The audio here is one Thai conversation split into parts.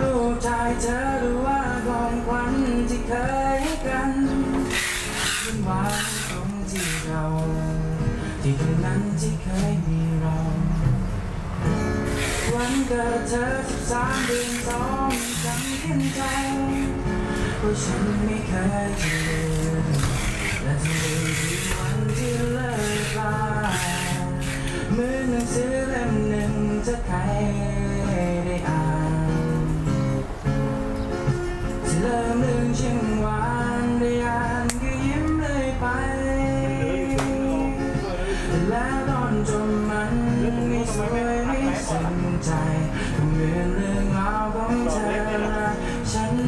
ลูกชายเธอหรือว่าของขวัญที่เคยให้กันเป็นวันตรงที่เราที่ตรงนั้นที่เคยมีเราวันเกิดเธอ13 เดือน 2ฉันขึ้นใจเพราะฉันไม่เคยจะลืมและจะลืมที่วันที่เลิกลาเหมือนหนังสือเล่มหนึ่งจะใครได้อ่านที่เริ่มเรื่องช่างหวานได้อ่านก็ยิ้มเลยไปแล้วตอนจบมันไม่สวยไม่ซึ้งใจเหมือนเรื่องราวของเธอและฉัน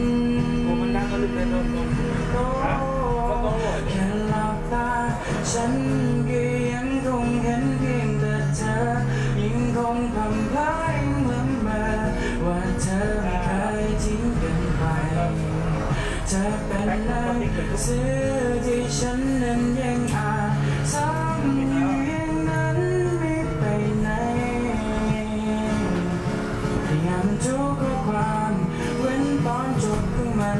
แค่หลับตาฉันก็ยังคงเห็นเพียงแต่เธอยังคงพำพายังละเมอว่าเธอไม่เคยทิ้งกันไปเธอเป็นหนังสือที่ฉันนั้นยังอ่านซ้ำอยู่อย่างนั้นไม่ไปไหนพยายามทุกข้อความเว้นตอนจบของมัน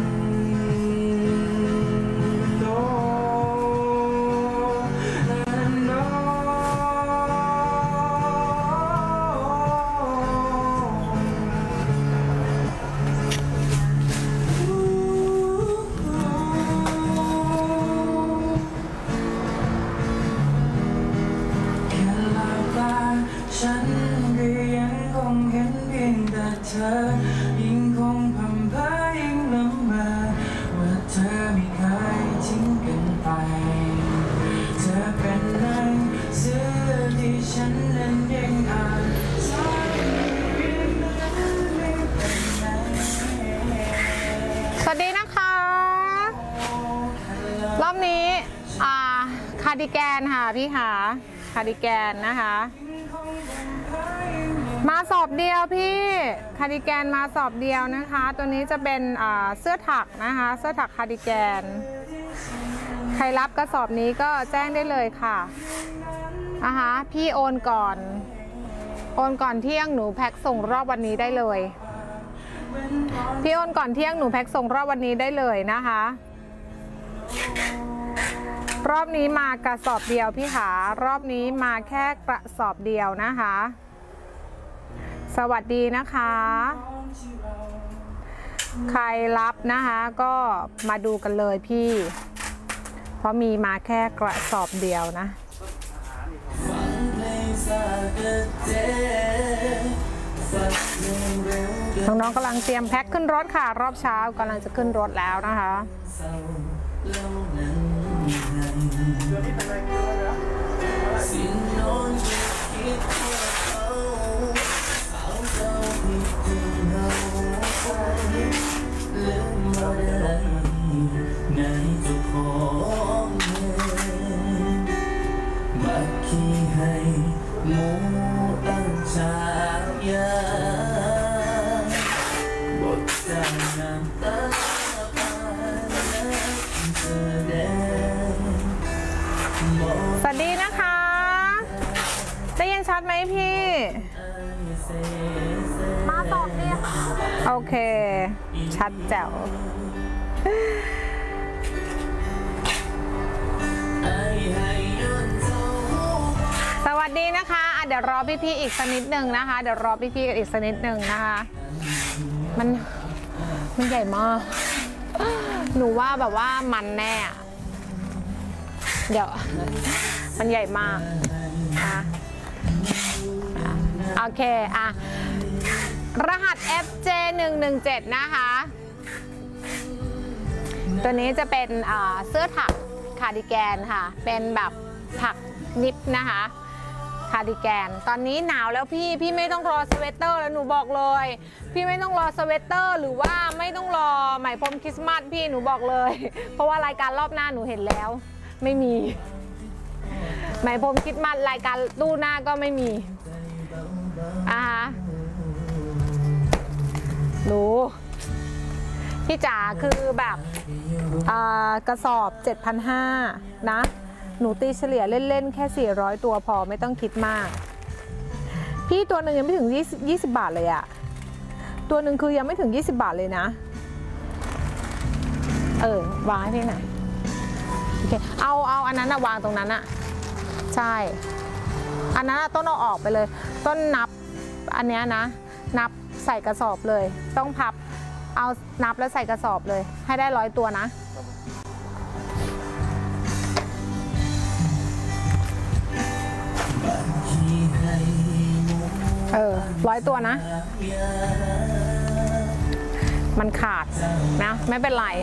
ฉันก็ยังคงเห็นเพียงแต่เธอยิ่งคงพำพายิ่งละเมอว่าเธอไม่เคยทิ้งกันไปเธอเป็นหนังสือที่ฉันนั้นยังอ่านซ้ำอยู่นั้นไม่เป็นไรสวัสดีนะคะรอบนี้คาร์ดิแกนค่ะพี่ค่ะคาร์ดิแกนนะคะมาสอบเดียวพี่คาร์ดิแกนมาสอบเดียวนะคะตัวนี้จะเป็นเสื้อถักนะคะเสื้อถักคาร์ดิแกนใครรับกระสอบนี้ก็แจ้งได้เลยค่ะนะคะพี่โอนก่อนเที่ยงหนูแพ็คส่งรอบวันนี้ได้เลยพี่โอนก่อนเที่ยงหนูแพ็คส่งรอบวันนี้ได้เลยนะคะรอบนี้มากระสอบเดียวพี่ขารอบนี้มาแค่กระสอบเดียวนะคะสวัสดีนะคะใครรับนะคะก็มาดูกันเลยพี่เพราะมีมาแค่กระสอบเดียวนะน้องๆกำลังเตรียมแพ็คขึ้นรถค่ะรอบเช้ากำลังจะขึ้นรถแล้วนะคะสวัสดีนะคะได้ยินชัดไหมพี่มาตอบดิโอเคชัดแจ๋วสวัสดีนะคะเดี๋ยวรอพี่ๆอีกสักนิดหนึ่งนะคะเดี๋ยวรอพี่ๆอีกสักนิดหนึ่งนะคะมันใหญ่มากหนูว่าแบบว่ามันแน่เดี๋ยวมันใหญ่มากโอเครหัส FJ117 นะคะตัวนี้จะเป็นเสื้อถักคาร์ดิแกนค่ะเป็นแบบถักนิบนะคะคาร์ดิแกนตอนนี้หนาวแล้วพี่ไม่ต้องรอสเวตเตอร์แล้วหนูบอกเลยพี่ไม่ต้องรอสเวตเตอร์หรือว่าไม่ต้องรอไหมพรมคริสต์มาสพี่หนูบอกเลยเพราะว่ารายการรอบหน้าหนูเห็นแล้วไม่มีไหมพรมคริสต์มาสรายการตู้หน้าก็ไม่มีดูพี่จ๋าคือแบบกระสอบ 7,500 นะหนูตีเฉลี่ยเล่นๆแค่400ตัวพอไม่ต้องคิดมากพี่ตัวหนึ่งยังไม่ถึง20 บาทเลยอะตัวหนึ่งคือยังไม่ถึง20 บาทเลยนะวางให้พี่หน่อยโอเคเอาอันนั้นวางตรงนั้นอะใช่อันนั้นต้นเอาออกไปเลยต้นนับอันเนี้ยนะนับใส่กระสอบเลยต้องพับเอานับแล้วใส่กระสอบเลยให้ได้100 ตัวนะ100 ตัวนะมันขาดนะไม่เป็นไร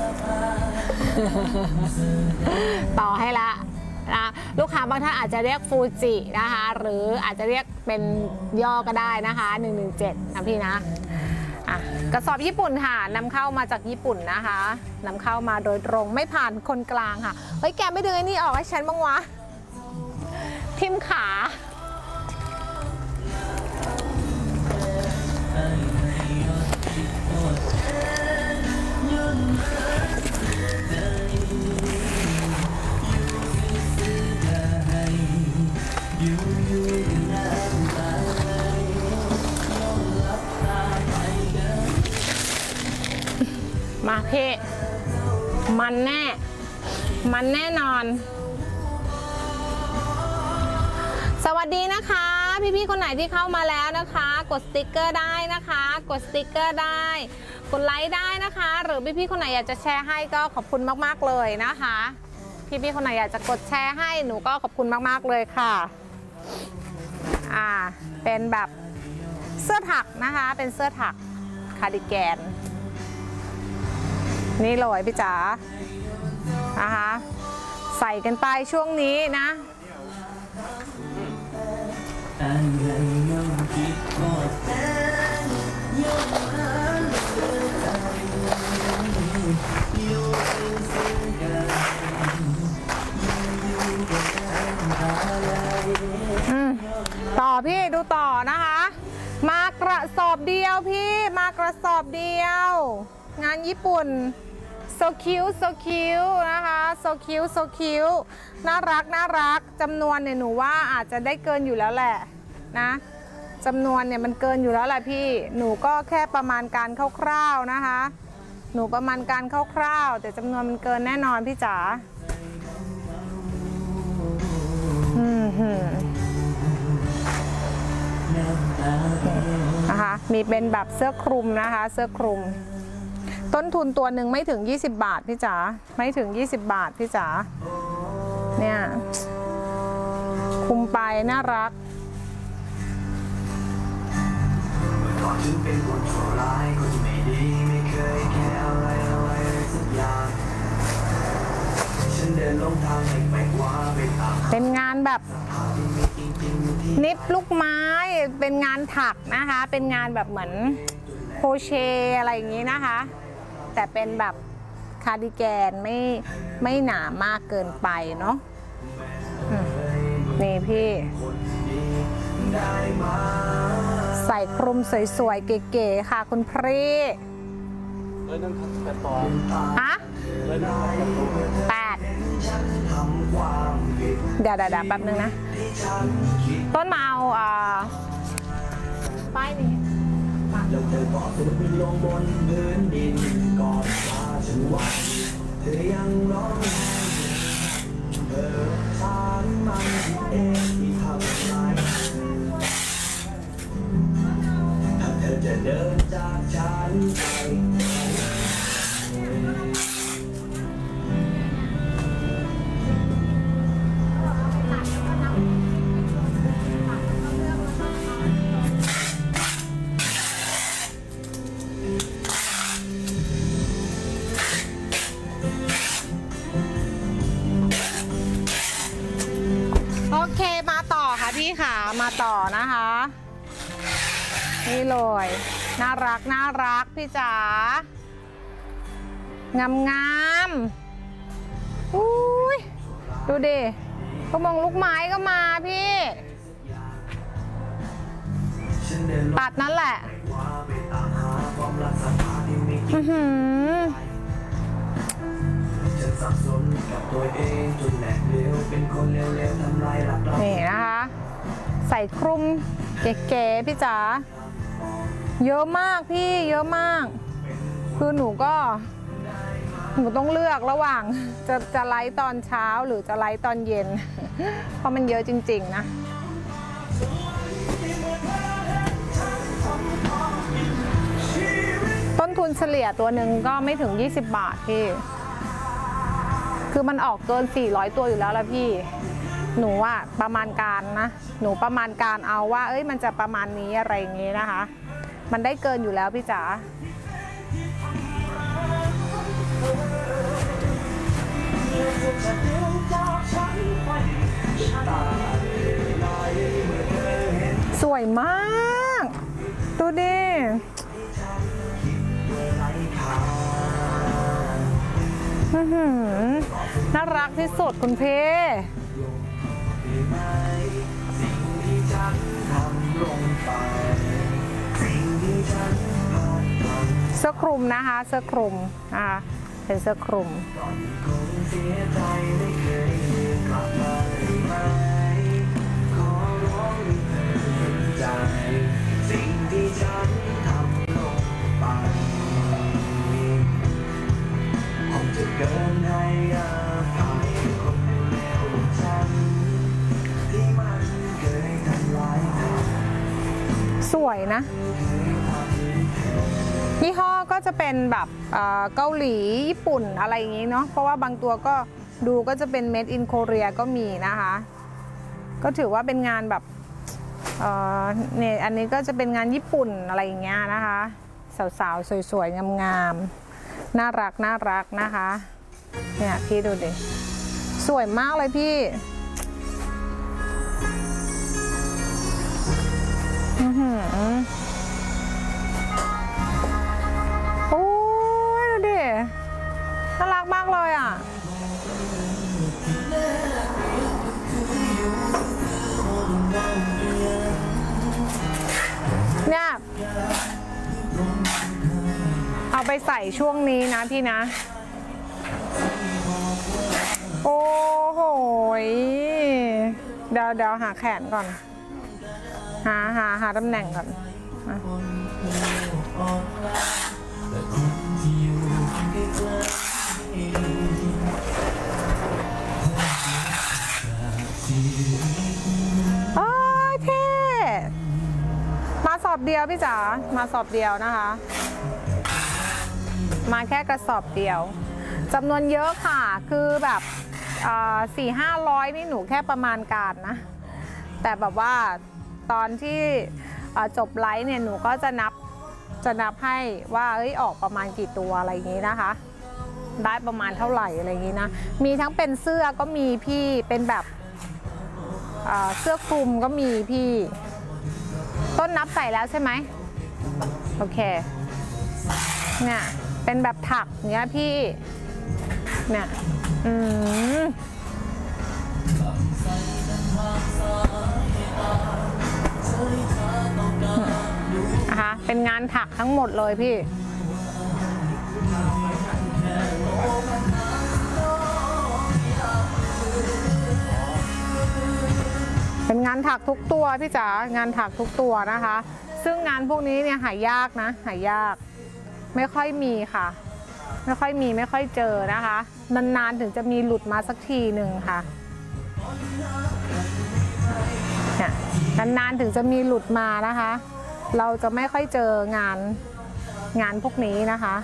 ต่อให้ละนะลูกค้าบางท่านอาจจะเรียกฟูจินะคะหรืออาจจะเรียกเป็นย่อก็ได้นะคะ117นะพี่นะกระสอบญี่ปุ่นค่ะนำเข้ามาจากญี่ปุ่นนะคะนำเข้ามาโดยตรงไม่ผ่านคนกลางค่ะเฮ้ยแกไม่ดึงไอ้นี่ออกให้ฉันบ้างวะทิมขามาพี่มันแน่นอนสวัสดีนะคะพี่ๆคนไหนที่เข้ามาแล้วนะคะกดสติ๊กเกอร์ได้นะคะกดสติ๊กเกอร์ได้กดไลค์ได้นะคะหรือพี่ๆคนไหนอยากจะแชร์ให้ก็ขอบคุณมากๆเลยนะคะพี่ๆคนไหนอยากจะกดแชร์ให้หนูก็ขอบคุณมากๆเลยค่ะเป็นแบบเสื้อถักนะคะเป็นเสื้อถักคาร์ดิแกนนี่เลยพี่จ๋านะคะใส่กันไปช่วงนี้นะต่อพี่ดูต่อนะคะมากระสอบเดียวพี่มากระสอบเดียวงานญี่ปุ่น so cute นะคะ so cute น่ารักจำนวนเนี่ยหนูว่าอาจจะได้เกินอยู่แล้วแหละนะจำนวนเนี่ยมันเกินอยู่แล้วแหละพี่หนูก็แค่ประมาณการคร่าวๆนะคะหนูประมาณการคร่าวๆแต่จำนวนมันเกินแน่นอนพี่จ๋านะคะมีเป็นแบบเสื้อคลุมนะคะเสื้อคลุมต้นทุนตัวหนึ่งไม่ถึง20 บาทพี่จ๋าไม่ถึง20 บาทพี่จ๋าเนี่ยคุมไปน่ารักก่อนฉันเป็นคนชั่วร้ายคนไม่ดีไม่เคยแค่อะไรสักอย่างฉันเดินลงทางไม่ไปกว่าไปตามเป็นงานแบบนิบลูกไม้เป็นงานถักนะคะเป็นงานแบบเหมือนโครเชต์อะไรอย่างนี้นะคะแต่เป็นแบบคาร์ดิแกนไม่หนามากเกินไปเนาะนี่พี่ใส่คลุมสวยๆเก๋ๆค่ะคุณพรี8เดี๋ยวแป๊บนึงนะต้นมาเอาป้ายนี้แล้วเธอบอกศิลปินลงบนพื้นดินกอดว่าฉันว่าเธอยังร้องไห้เธอฉันมันเองที่ทำร้ายถ้าเธอจะเดินจากฉันไปพี่ค่ะมาต่อนะคะนี่เลยน่ารักพี่จ๋างามอุ้ยดูดิพวกมงลูกไม้ก็มาพี่ตัดนั่นแหละนี่นะคะใส่คลุมเก๋ๆพี่จ๋าเยอะมากพี่เยอะมากคือหนูต้องเลือกระหว่างจะไลฟ์ตอนเช้าหรือจะไลฟ์ตอนเย็น เพราะมันเยอะจริงๆนะต้นทุนเฉลี่ยตัวหนึ่งก็ไม่ถึง20 บาทพี่คือมันออกเกิน400ตัวอยู่แล้วละพี่หนูว่าประมาณการนะหนูประมาณการเอาว่ามันจะประมาณนี้อะไรอย่างงี้นะคะมันได้เกินอยู่แล้วพี่จ๋าสวยมากดูดิน่ารักที่สุดคุณเพเสื้อคลุมนะคะเสื้อคลุมนะคะเป็นเสื้อคลุมสวยนะยี่ห้อก็จะเป็นแบบเกาหลีญี่ปุ่นอะไรอย่างนี้เนาะเพราะว่าบางตัวก็ดูก็จะเป็น Made in Korea ก็มีนะคะก็ถือว่าเป็นงานแบบเนี่ยอันนี้ก็จะเป็นงานญี่ปุ่นอะไรอย่างเงี้ยนะคะสาวๆสวยๆงามๆน่ารักนะคะเนี่ยพี่ดูดิสวยมากเลยพี่โอ้ยดูดิน่ารักมากเลยอ่ะเนี่ยเอาไปใส่ช่วงนี้นะพี่นะโอ้โหเดี๋ยวหาแขนก่อนหาตำแหน่งก่อนโอ้ยเท่มาสอบเดียวพี่จ๋ามาสอบเดียวนะคะมาแค่กระสอบเดียวจำนวนเยอะค่ะคือแบบ400-500นี่หนูแค่ประมาณการนะแต่แบบว่าตอนที่จบไลฟ์เนี่ยหนูก็จะนับให้ว่าออกประมาณกี่ตัวอะไรอย่างนี้นะคะได้ประมาณเท่าไหร่อะไรอย่างนี้นะมีทั้งเป็นเสื้อก็มีพี่เป็นแบบเสื้อคลุมก็มีพี่ต้นนับใส่แล้วใช่ไหมโอเคเนี่ยเป็นแบบถักเนี้ยพี่เนี่ยนะคะเป็นงานถักทั้งหมดเลยพี่เป็นงานถักทุกตัวพี่จ๋างานถักทุกตัวนะคะซึ่งงานพวกนี้เนี่ยหายากนะหายากไม่ค่อยมีค่ะไม่ค่อยเจอนะคะนานๆถึงจะมีหลุดมาสักทีหนึ่งค่ะเนี่ยนานๆถึงจะมีหลุดมานะคะเราจะไม่ค่อยเจองานพวกนี้นะคะ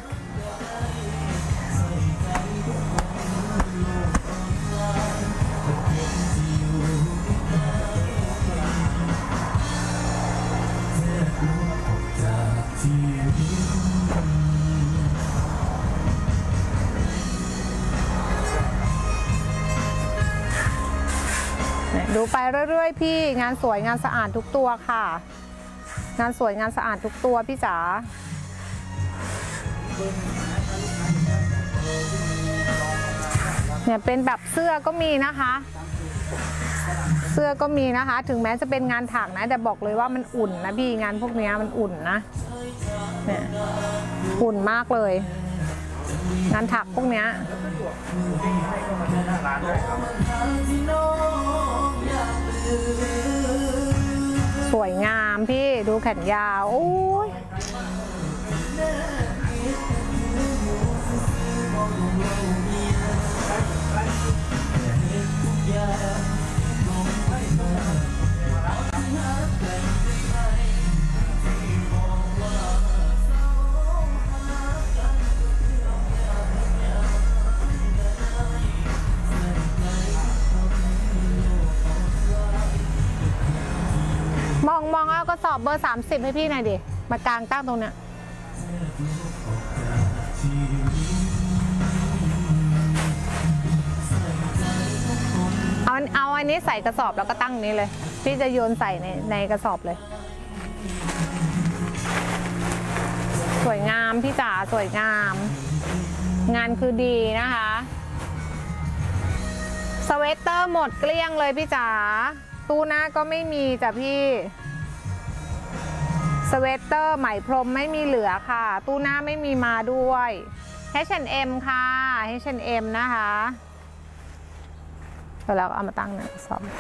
ดูไปเรื่อยๆพี่งานสวยงานสะอาดทุกตัวค่ะงานสวยงานสะอาดทุกตัวพี่จ๋าเนี่ยเป็นแบบเสื้อก็มีนะคะเสื้อก็มีนะคะถึงแม้จะเป็นงานถักนะแต่บอกเลยว่ามันอุ่นนะพี่งานพวกนี้มันอุ่นนะเนี่ยอุ่นมากเลยงานถักพวกนี้สวยงามพี่ดูแขนยาวโอ้ยอบเบอร์ 30ให้พี่หน่อยดิมากางตั้งตรงเนี้ยเอาอันนี้ใส่กระสอบแล้วก็ตั้งนี้เลยพี่จะโยนใส่ในกระสอบเลยสวยงามพี่จ๋าสวยงามงานคือดีนะคะสเวตเตอร์หมดเกลี้ยงเลยพี่จ๋าตู้หน้าก็ไม่มีจ้ะพี่สเวตเตอร์ไหมพรมไม่มีเหลือค่ะตู้หน้าไม่มีมาด้วย H&M ค่ะ H&M นะคะแล้วเอามาตั้งในกระสอบ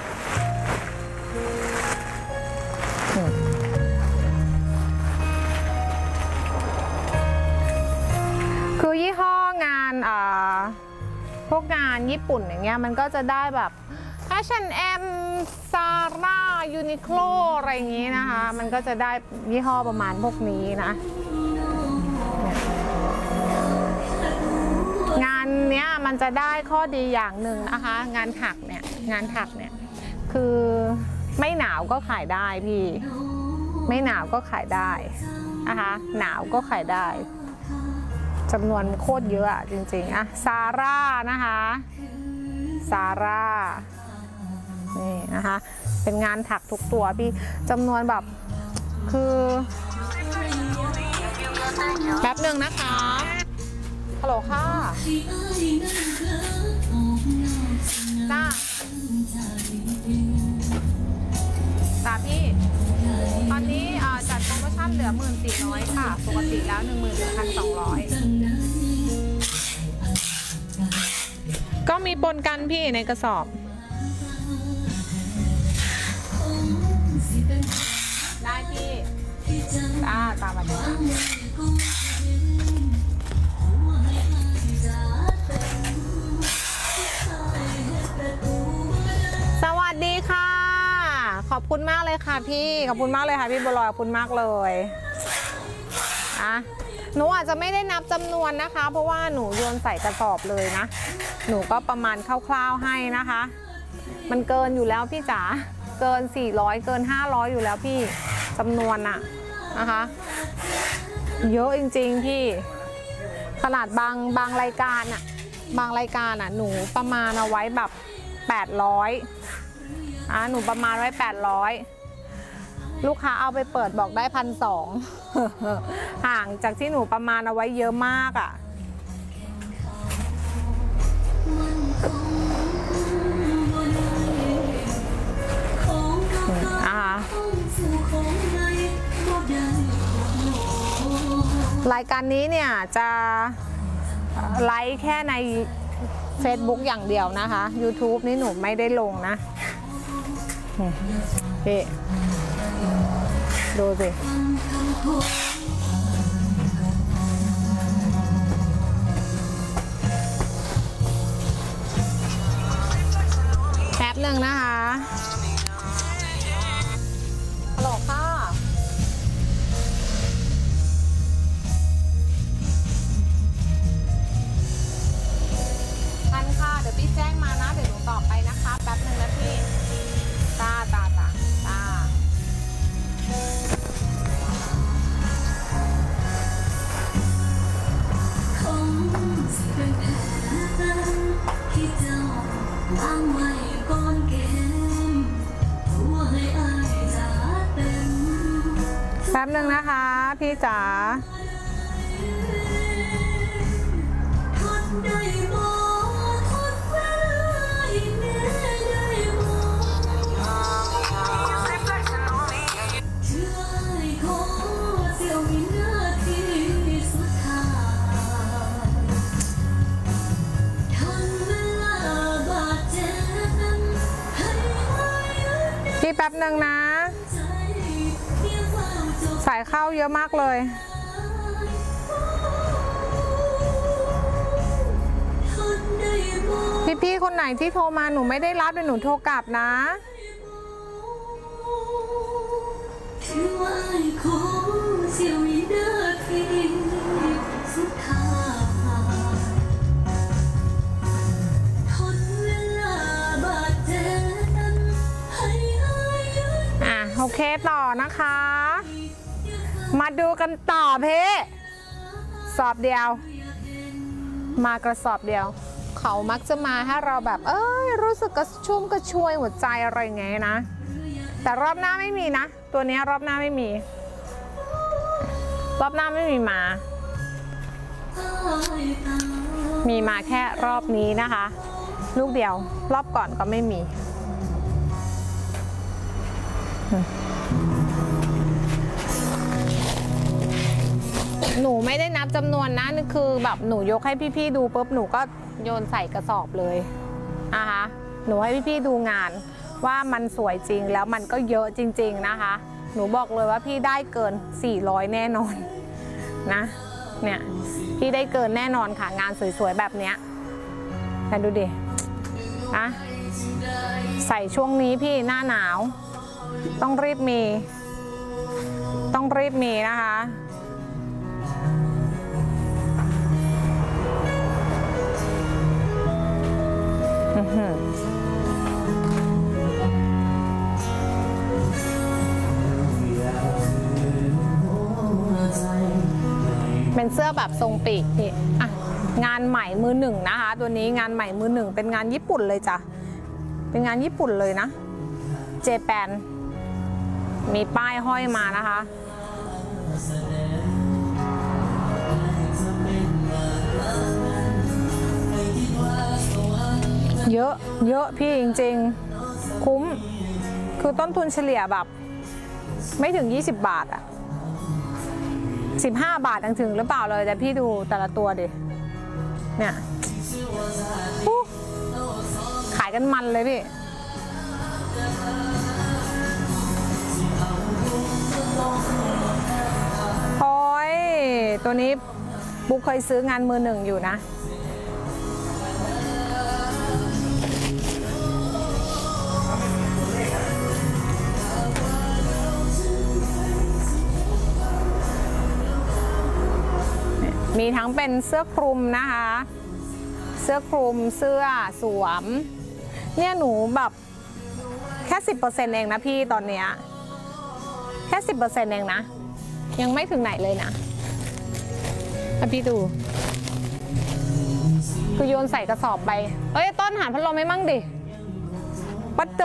คือยี่ห้องานพวกงานญี่ปุ่นอย่างเงี้ยมันก็จะได้แบบ H&M Zara Uniqlo อะไรอย่างงี้นะคะมันก็จะได้ยี่ห้อประมาณพวกนี้นะงานเนี้ยมันจะได้ข้อดีอย่างหนึ่งนะคะงานถักเนี่ยคือไม่หนาวก็ขายได้พี่ไม่หนาวก็ขายได้นะคะหนาวก็ขายได้จำนวนโคตรเยอะอะจริงๆอะซาร่านะคะซาร่านี่นะคะเป็นงานถักทุกตัวพี่จำนวนแบบคือแป๊บหนึ่งนะคะฮัลโหลค่ะจ้าพี่ตอนนี้จัดโปรโมชั่นเหลือ 14,000 ค่ะปกติแล้ว 11,200 ก็มีปนกันพี่ในกระสอบได้พี่ตามมาดูสวัสดีค่ะขอบคุณมากเลยค่ะพี่ขอบคุณมากเลยค่ะพี่บัวลอยขอบคุณมากเลยหนูอาจจะไม่ได้นับจำนวนนะคะเพราะว่าหนูโยนใส่กระสอบเลยนะหนูก็ประมาณคร่าวๆให้นะคะมันเกินอยู่แล้วพี่จ๋าเกิน400เกิน500อยู่แล้วพี่จำนวนอะนะคะเยอะจริงๆพี่ขนาดบางรายการอะหนูประมาณเอาไว้แบบ800หนูประมาณไว้800ลูกค้าเอาไปเปิดบอกได้1,200ห่างจากที่หนูประมาณเอาไว้เยอะมากอ่ะรายการนี้เนี่ยจะไลฟ์แค่ใน Facebook อย่างเดียวนะคะ YouTube นี่หนูไม่ได้ลงนะพี่ดูสิแป๊บหนึ่งนะคะฮัลโหลค่ะทันค่ะเดี๋ยวพี่แจ้งมานะเดี๋ยวหนูตอบไปนะคะแป๊บหนึ่งนะพี่ตาแป๊บหนึ่งนะคะพี่จ๋าพี่แป๊บหนึ่งนะสายเข้าเยอะมากเลยพี่คนไหนที่โทรมาหนูไม่ได้รับเดี๋ยวหนูโทรกลับนะโอเคต่อนะคะมาดูกันต่อเพสอบเดียวมากระสอบเดียวเขามักจะมาให้เราแบบรู้สึกกระชุ่มกระชวยหัวใจอะไรอย่างเงี้ยนะแต่รอบหน้าไม่มีนะตัวนี้รอบหน้าไม่มีรอบหน้าไม่มีมามีมาแค่รอบนี้นะคะลูกเดียวรอบก่อนก็ไม่มีหนูไม่ได้นับจำนวนนะนี่คือแบบหนูยกให้พี่ๆดูปุ๊บหนูก็โยนใส่กระสอบเลยนะคะหนูให้พี่ๆดูงานว่ามันสวยจริงแล้วมันก็เยอะจริงๆนะคะหนูบอกเลยว่าพี่ได้เกิน400แน่นอนนะเนี่ยพี่ได้เกินแน่นอนค่ะงานสวยๆแบบเนี้ยแต่ดูดินะใส่ช่วงนี้พี่หน้าหนาวต้องรีบมีนะคะเป็นเสื้อแบบทรงปีกพี่งานใหม่มือหนึ่งนะคะตัวนี้งานใหม่มือหนึ่งเป็นงานญี่ปุ่นเลยจ้ะเป็นงานญี่ปุ่นเลยนะเจแปนมีป้ายห้อยมานะคะเยอะพี่จริงๆคุ้มคือต้นทุนเฉลี่ยแบบไม่ถึง20 บาทอะ15 บาทถึงหรือเปล่าเลยแต่พี่ดูแต่ละตัวดิเนี่ยขายกันมันเลยพี่โอ้ยตัวนี้บุ๊กเคยซื้องานมือหนึ่งอยู่นะมีทั้งเป็นเสื้อคลุมนะคะเสื้อคลุมเสื้อสวมเนี่ยหนูแบบแค่ 10% เองนะพี่ตอนเนี้ยแค่ 10% เองนะยังไม่ถึงไหนเลยนะพี่ดูคือโยนใส่กระสอบไปต้นหาพัดลมไม่มั่งดิปัดโต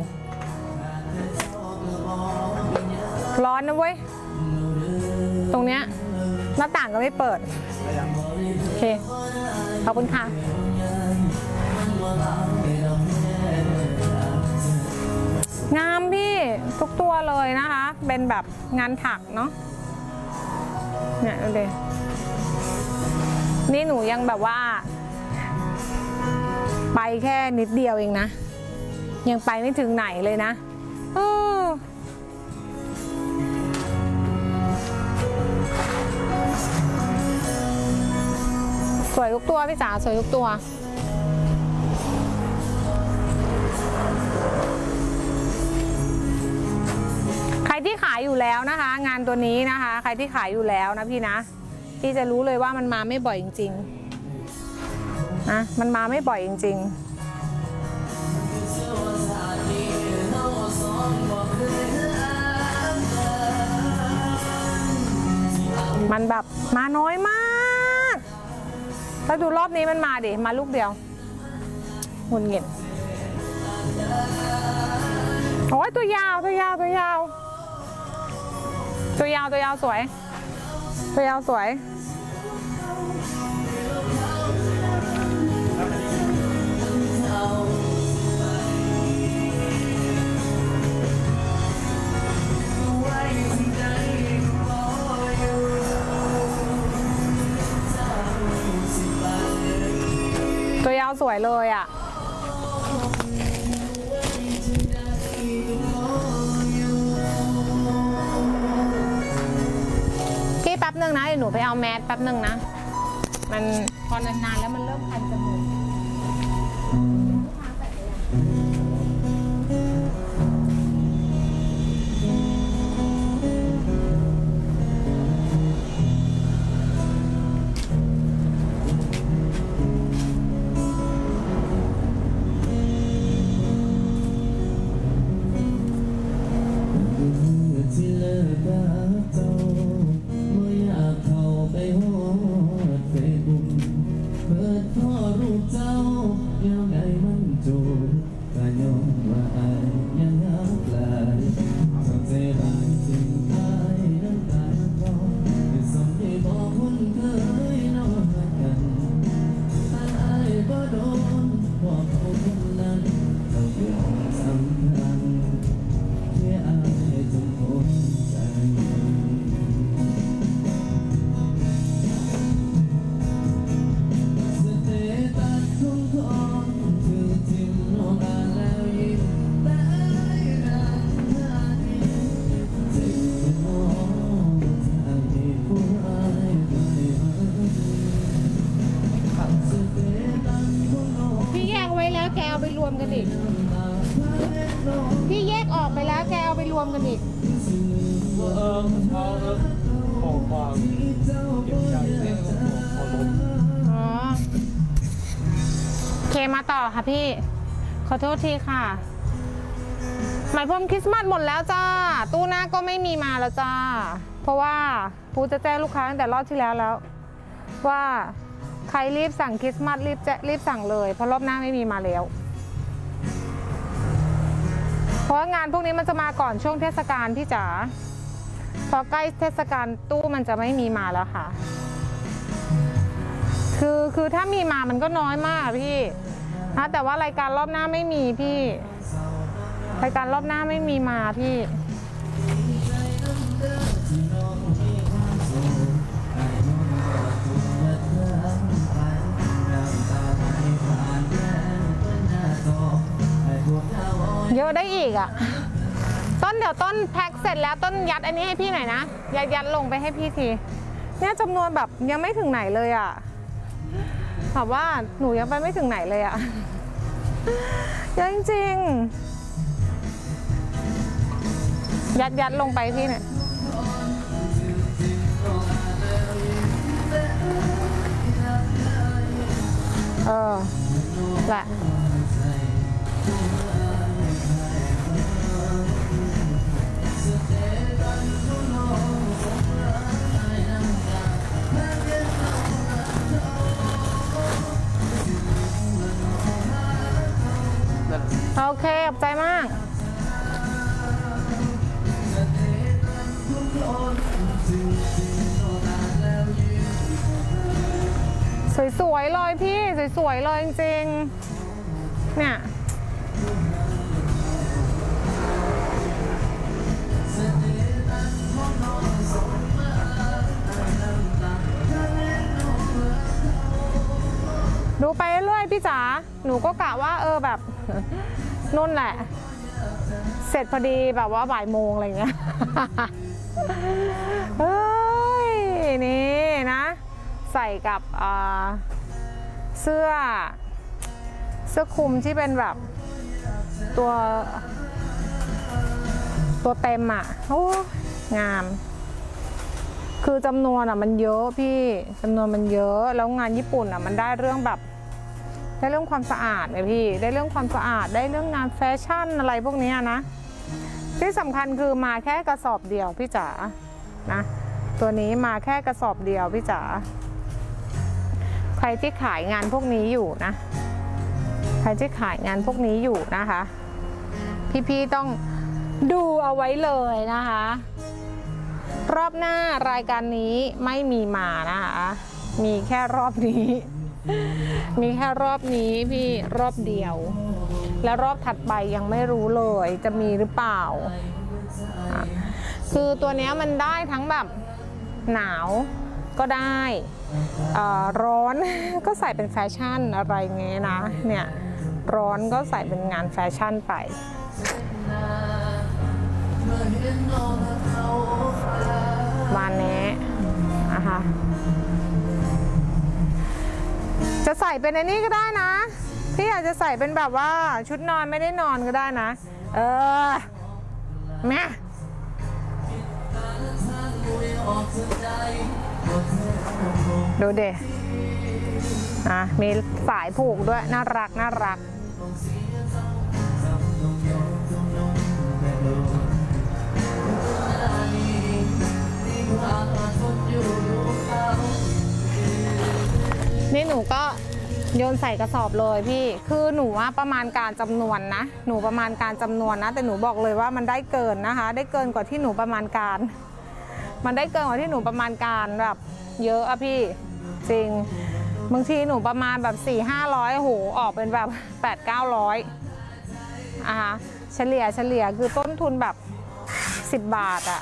ร้อนนะเว้ยตรงเนี้ยหน้าต่างก็ไม่เปิดโอเคขอบคุณค่ะงามพี่ทุกตัวเลยนะคะเป็นแบบงานถักเนาะเนี่ยดูดินี่หนูยังแบบว่าไปแค่นิดเดียวเองนะยังไปไม่ถึงไหนเลยนะสวยทุกตัวพี่จ๋าสวยทุกตัวใครที่ขายอยู่แล้วนะคะงานตัวนี้นะคะใครที่ขายอยู่แล้วนะพี่นะพี่จะรู้เลยว่ามันมาไม่บ่อยจริงๆนะมันมาไม่บ่อยจริงๆมันแบบมาน้อยมากถ้าดูรอบนี้มันมาดิมาลูกเดียวหงุดหงิดโอ้ยตัวยาวสวยตัวยาวสวยตัวยาวสวยตัวยาวสวยเลยอ่ะพี่แป๊บนึงนะเดี๋ยวหนูไปเอาแมสแป๊บนึงนะมันพอนานๆแล้วมันเริ่มคันจมูกพี่แยกไว้แล้วแกเอาไปรวมกันอีกพี่แยกออกไปแล้วแกเอาไปรวมกันอีกของความเก็บใจเส้นของลมอ๋อเคมาต่อค่ะพี่ขอโทษทีค่ะหมายพรมคริสต์มาสหมดแล้วจ้าตู้หน้าก็ไม่มีมาแล้วจ้าเพราะว่าปูจะแจ้งลูกค้าตั้งแต่รอบที่แล้วว่าใครรีบสั่งคริสต์มาสรีบสั่งเลยเพราะรอบหน้าไม่มีมาแล้วเพราะงานพวกนี้มันจะมาก่อนช่วงเทศกาลพี่จ๋าพอใกล้เทศกาลตู้มันจะไม่มีมาแล้วค่ะคือถ้ามีมามันก็น้อยมากพี่นะแต่ว่ารายการรอบหน้าไม่มีพี่รายการรอบหน้าไม่มีมาพี่เยอะได้อีกอ่ะต้นเดี๋ยวต้นแพ็คเสร็จแล้วต้นยัดอันนี้ให้พี่หน่อยนะยัดลงไปให้พี่ทีเนี่ยจำนวนแบบยังไม่ถึงไหนเลยอ่ะถามว่าหนูยังไปไม่ถึงไหนเลยอ่ะเยอะจริงๆยัดลงไปพี่เนี่ยแหละโอเคขอบใจมากสวยๆเลยพี่สวยๆเลยจริงๆเนี่ยดูไปเรื่อยพี่จ๋าหนูก็กะว่าแบบนู่นแหละเสร็จพอดีแบบว่าบ่ายโมงอะไรเงี้ยเฮ้ยนี่นะใส่กับเสื้อคลุมที่เป็นแบบตัวเต็มอ่ะโอ้งามคือจำนวนมันเยอะพี่จำนวนมันเยอะแล้วงานญี่ปุ่นมันได้เรื่องแบบได้เรื่องความสะอาดเลยพี่ได้เรื่องความสะอาดได้เรื่องงานแฟชั่นอะไรพวกนี้นะที่สำคัญคือมาแค่กระสอบเดียวพี่จ๋านะตัวนี้มาแค่กระสอบเดียวพี่จ๋าใครที่ขายงานพวกนี้อยู่นะใครที่ขายงานพวกนี้อยู่นะคะพี่ๆต้องดูเอาไว้เลยนะคะรอบหน้ารายการนี้ไม่มีมานะคะมีแค่รอบนี้มีแค่รอบนี้พี่รอบเดียวแล้วรอบถัดไปยังไม่รู้เลยจะมีหรือเปล่าคือตัวนี้มันได้ทั้งแบบหนาวก็ได้ร้อนก็ใส่เป็นแฟชั่นอะไรเงี้ยนะเนี่ยร้อนก็ใส่เป็นงานแฟชั่นไปวันนี้นะคะจะใส่เป็นอันนี้ก็ได้นะพี่อยากจะใส่เป็นแบบว่าชุดนอนไม่ได้นอนก็ได้นะแม่ดูเด็มีสายผูกด้วยน่ารักน่ารักนี่หนูก็โยนใส่กระสอบเลยพี่คือหนูว่าประมาณการจำนวนนะหนูประมาณการจำนวนนะแต่หนูบอกเลยว่ามันได้เกินนะคะได้เกินกว่าที่หนูประมาณการมันได้เกินกว่าที่หนูประมาณการแบบเยอะอะพี่จริงบางทีหนูประมาณแบบ400-500โหออกเป็นแบบ800-900เฉลี่ยคือต้นทุนแบบ10 บาทอะ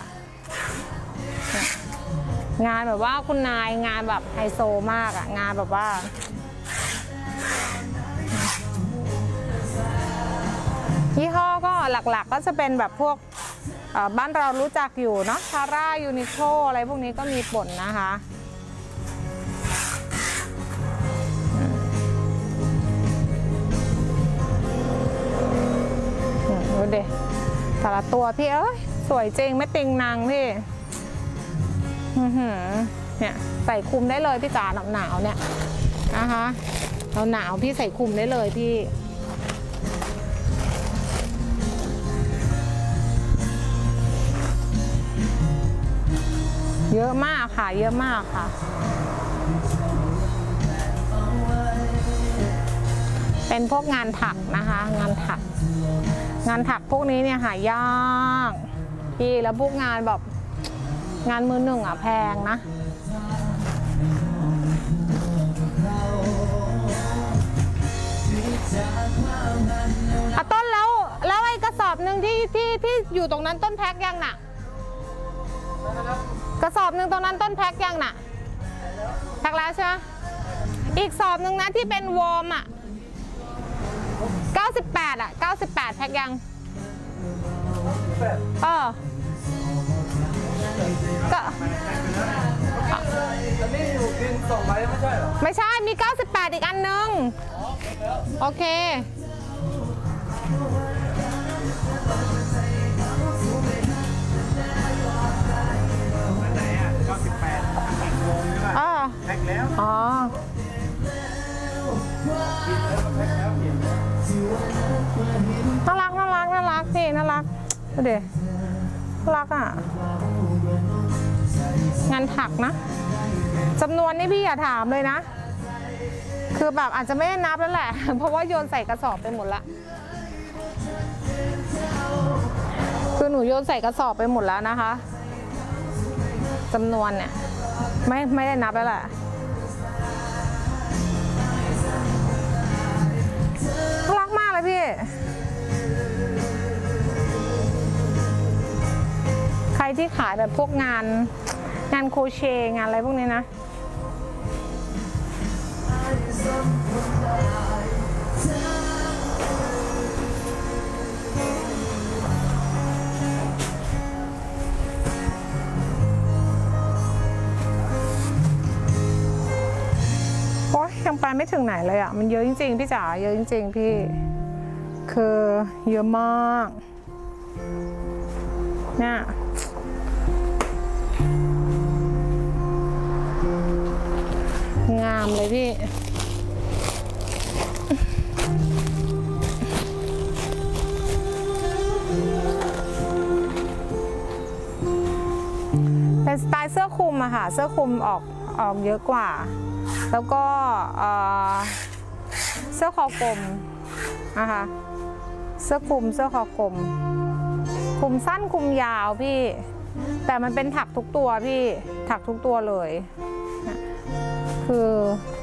งานแบบว่าคุณนายงานแบบไฮโซมากอะงานแบบว่ายี่ห้อก็หลักๆก็จะเป็นแบบพวกบ้านเรารู้จักอยู่เนาะซาร่ายูนิโคลอะไรพวกนี้ก็มีผลนะคะดูดิแต่ละตัวพี่เอ้ยสวยจริงไม่ติงนางพี่เนี่ยใส่คลุมได้เลยพี่จ๋าหนาวเนี่ยนะคะหนาวพี่ใส่คลุมได้เลยพี่เยอะมากค่ะเยอะมากค่ะเป็นพวกงานถักนะคะงานถักพวกนี้เนี่ยหายากพี่แล้วพวกงานแบบงานมือหนึ่งอ่ะแพงนะต้นแล้วไอ้กระสอบหนึ่งที่อยู่ตรงนั้นต้นแพ็คยังน่ะกระสอบหนึ่งตรงนั้นต้นแพ็คยังน่ะแพ็คแล้วใช่ไหมอีกสอบหนึ่งนะที่เป็นวอร์มอ่ะ98 แพ็คยังก็อันนี้อยู่กิน2 ใบไม่ใช่หรอไม่ใช่มี98อีกอันนึงโอเคแพ็คแล้วน่ารักพี่น่ารักดูดิน่ารักอ่ะงานถักนะจำนวนนี่พี่อย่าถามเลยนะคือแบบอาจจะไม่ได้นับแล้วแหละเพราะว่าโยนใส่กระสอบไปหมดละคือหนูโยนใส่กระสอบไปหมดแล้วนะคะจำนวนเนี่ยไม่ได้นับแล้วแหละน่ารักมากเลยพี่ใครที่ขายแบบพวกงานโครเชต์งานอะไรพวกนี้นะโอ๊ยยังไปไม่ถึงไหนเลยอ่ะมันเยอะจริงๆพี่จ๋าเยอะจริงๆพี่คือเยอะมากเนี่ยงามเลยพี่เป็นสไตล์เสื้อคลุมอะค่ะเสื้อคลุมออกเยอะกว่าแล้วก็เสื้อคอกลมนะคะเสื้อคลุมเสื้อคอกลมคลุมสั้นคลุมยาวพี่แต่มันเป็นถักทุกตัวพี่ถักทุกตัวเลยคือ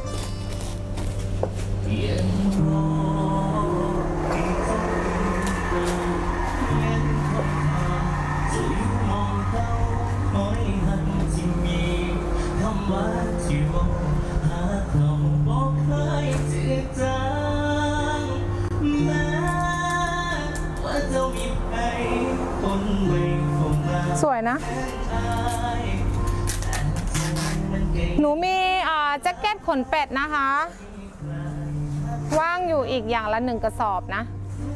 สวยนะหนูมีแจ็คเก็ตขนเป็ดนะคะว่างอยู่อีกอย่างละ1 กระสอบนะ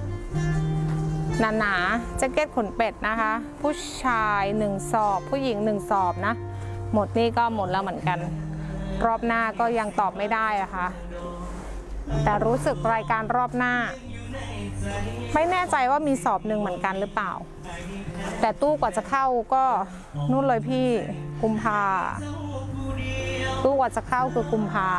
หนาแจ็คเก็ตขนเป็ดนะคะผู้ชาย1 สอบผู้หญิง1 สอบนะหมดนี่ก็หมดแล้วเหมือนกันรอบหน้าก็ยังตอบไม่ได้อะค่ะแต่รู้สึกรายการรอบหน้าไม่แน่ใจว่ามีสอบหนึ่งเหมือนกันหรือเปล่าแต่ตู้กว่าจะเข้าก็นู่นเลยพี่กุมภาตู้กว่าจะเข้าคือกุมภา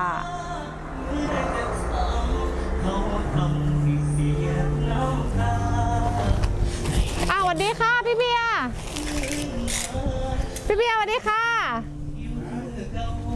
สวัสดีค่ะพี่เบียร์สวัสดีค่ะ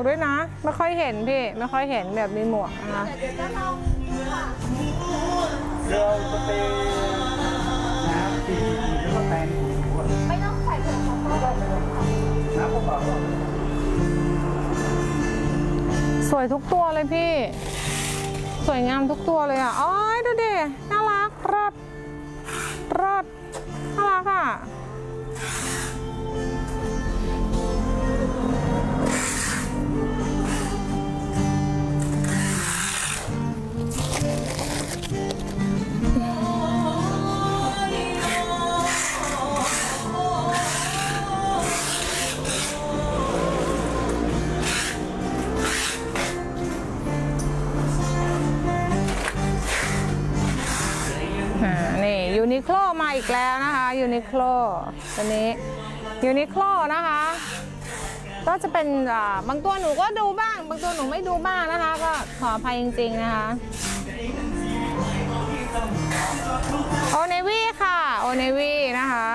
ด้วยนะไม่ค่อยเห็นพี่ไม่ค่อยเห็นแบบมีหมวกนะคะเราจะเป็นน้ำตีแล้วก็แตงไม่ต้องใส่ผงของไม่ต้องน้ำเปล่าสวยทุกตัวเลยพี่สวยงามทุกตัวเลยอ่ะอ๋อดูดิน่ารักรอดน่ารักอ่ะนี่ยูนิโคลมาอีกแล้วนะคะยูนิโคลตัวนี้ยูนิโคลนะคะก็จะเป็นบางตัวหนูก็ดูบ้างบางตัวหนูไม่ดูบ้างนะคะก็ขออภัยจริงๆนะคะโอเนวี่ค่ะโอเนวี่นะคะ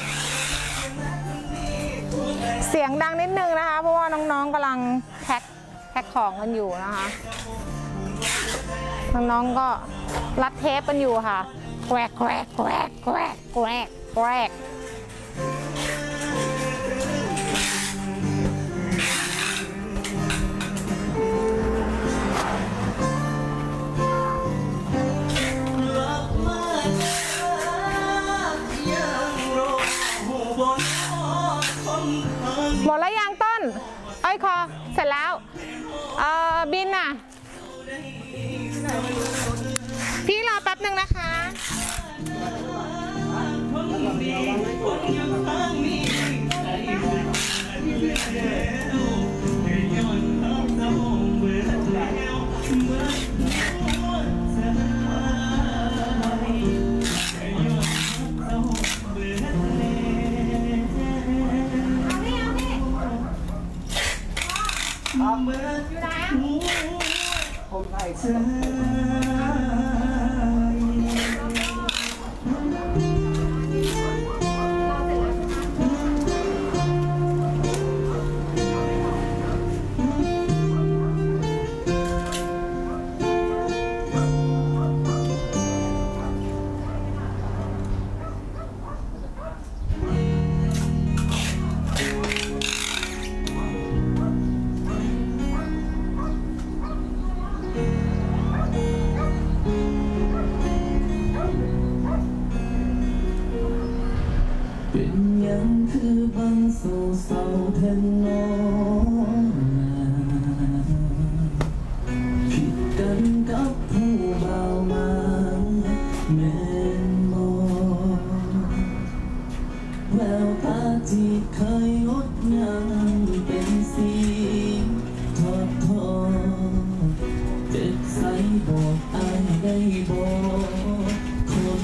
เสียงดังนิดนึงนะคะเพราะว่าน้องๆกำลังแพ็คของกันอยู่นะคะน้องๆก็รัดเทปกันอยู่ค่ะแกวกแกวกแกวกแกวกแกวกแกวกหมดแล้วยังต้นเอ้ยคอเสร็จแล้วบินน่ะพี่รอแป๊บหนึ่งนะคะอยู่ไหนอ่ะผมใส่เสื้อคือบางโศกเศร้าแทนน้องผิดกันกับผู้บ่าวมาแม่นบ่แววตาที่เคยงดงามเป็นสีทอดทอเจ็บใสบอกอายได้บอกคน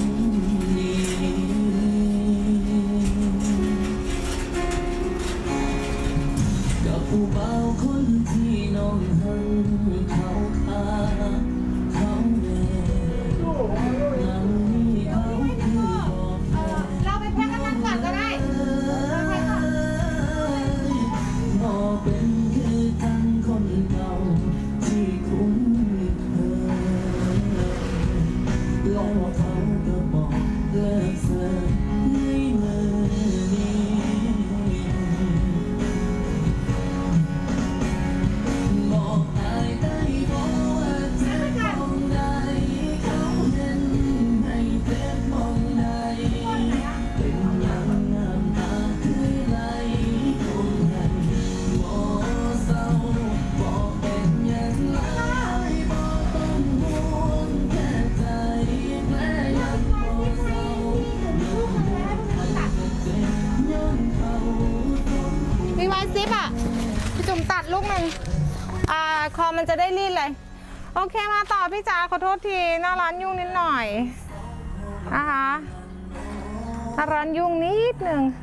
ผู้บ่าวคนที่น้องหันเขาขาเขาแม่ยังมีเขาคือบอกแม่เราไปแพ็คกันก่อนก็ได้บอกเป็นคือทั้งคนเก่าที่คุ้นเคยแล้วเขาก็บอกเลิกเสียในมือนี้มีไว้ซิปอ่ะพี่จุ๋มตัดลูกหนึ่งคอมันจะได้รีดเลยโอเคมาต่อพี่จ๋าขอโทษทีหน้าร้านยุ่งนิดหน่อยนะคะหน้าร้านยุ่งนิดหนึ่ง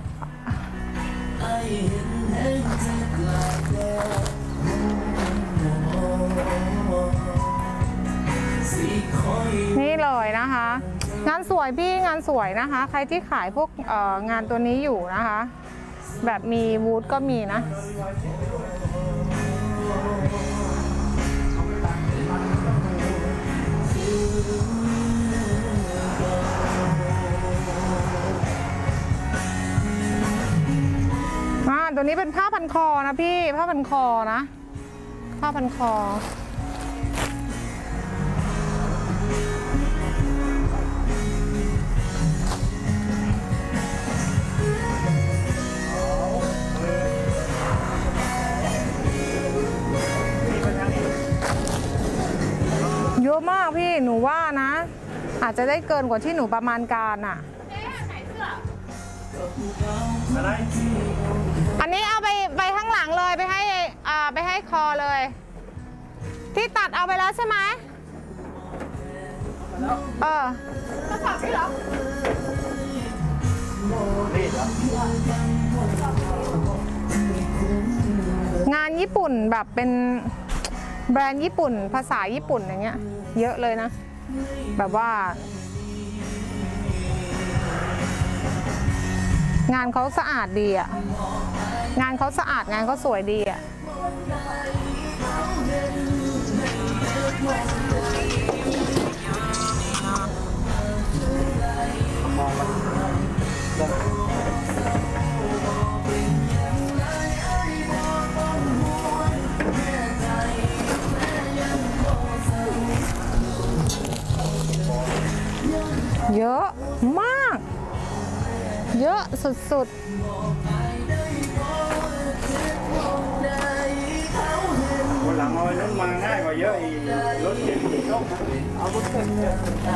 นี่เลยนะคะงานสวยพี่งานสวยนะคะใครที่ขายพวกงานตัวนี้อยู่นะคะแบบมีวูดก็มีนะนี้เป็นผ้าพันคอนะพี่ผ้าพันคอนะผ้าพันคอเยอะมากพี่หนูว่านะอาจจะได้เกินกว่าที่หนูประมาณการอ่ะอันนี้เอาไปข้างหลังเลยไปให้คอเลยที่ตัดเอาไปแล้วใช่ไหมกระสอบนี่เหรองานญี่ปุ่นแบบเป็นแบรนด์ญี่ปุ่นภาษาญี่ปุ่นอย่างเงี้ยเยอะเลยนะแบบว่างานเขาสะอาดดีอ่ะงานเขาสะอาดงานเขาสวยดีอ่ะเยอะมากเยอะสุดๆวันหลังเอารถมาง่ายกว่าเยอะอีกรถเข็นอีกรถเอารถเข็นเนี่ย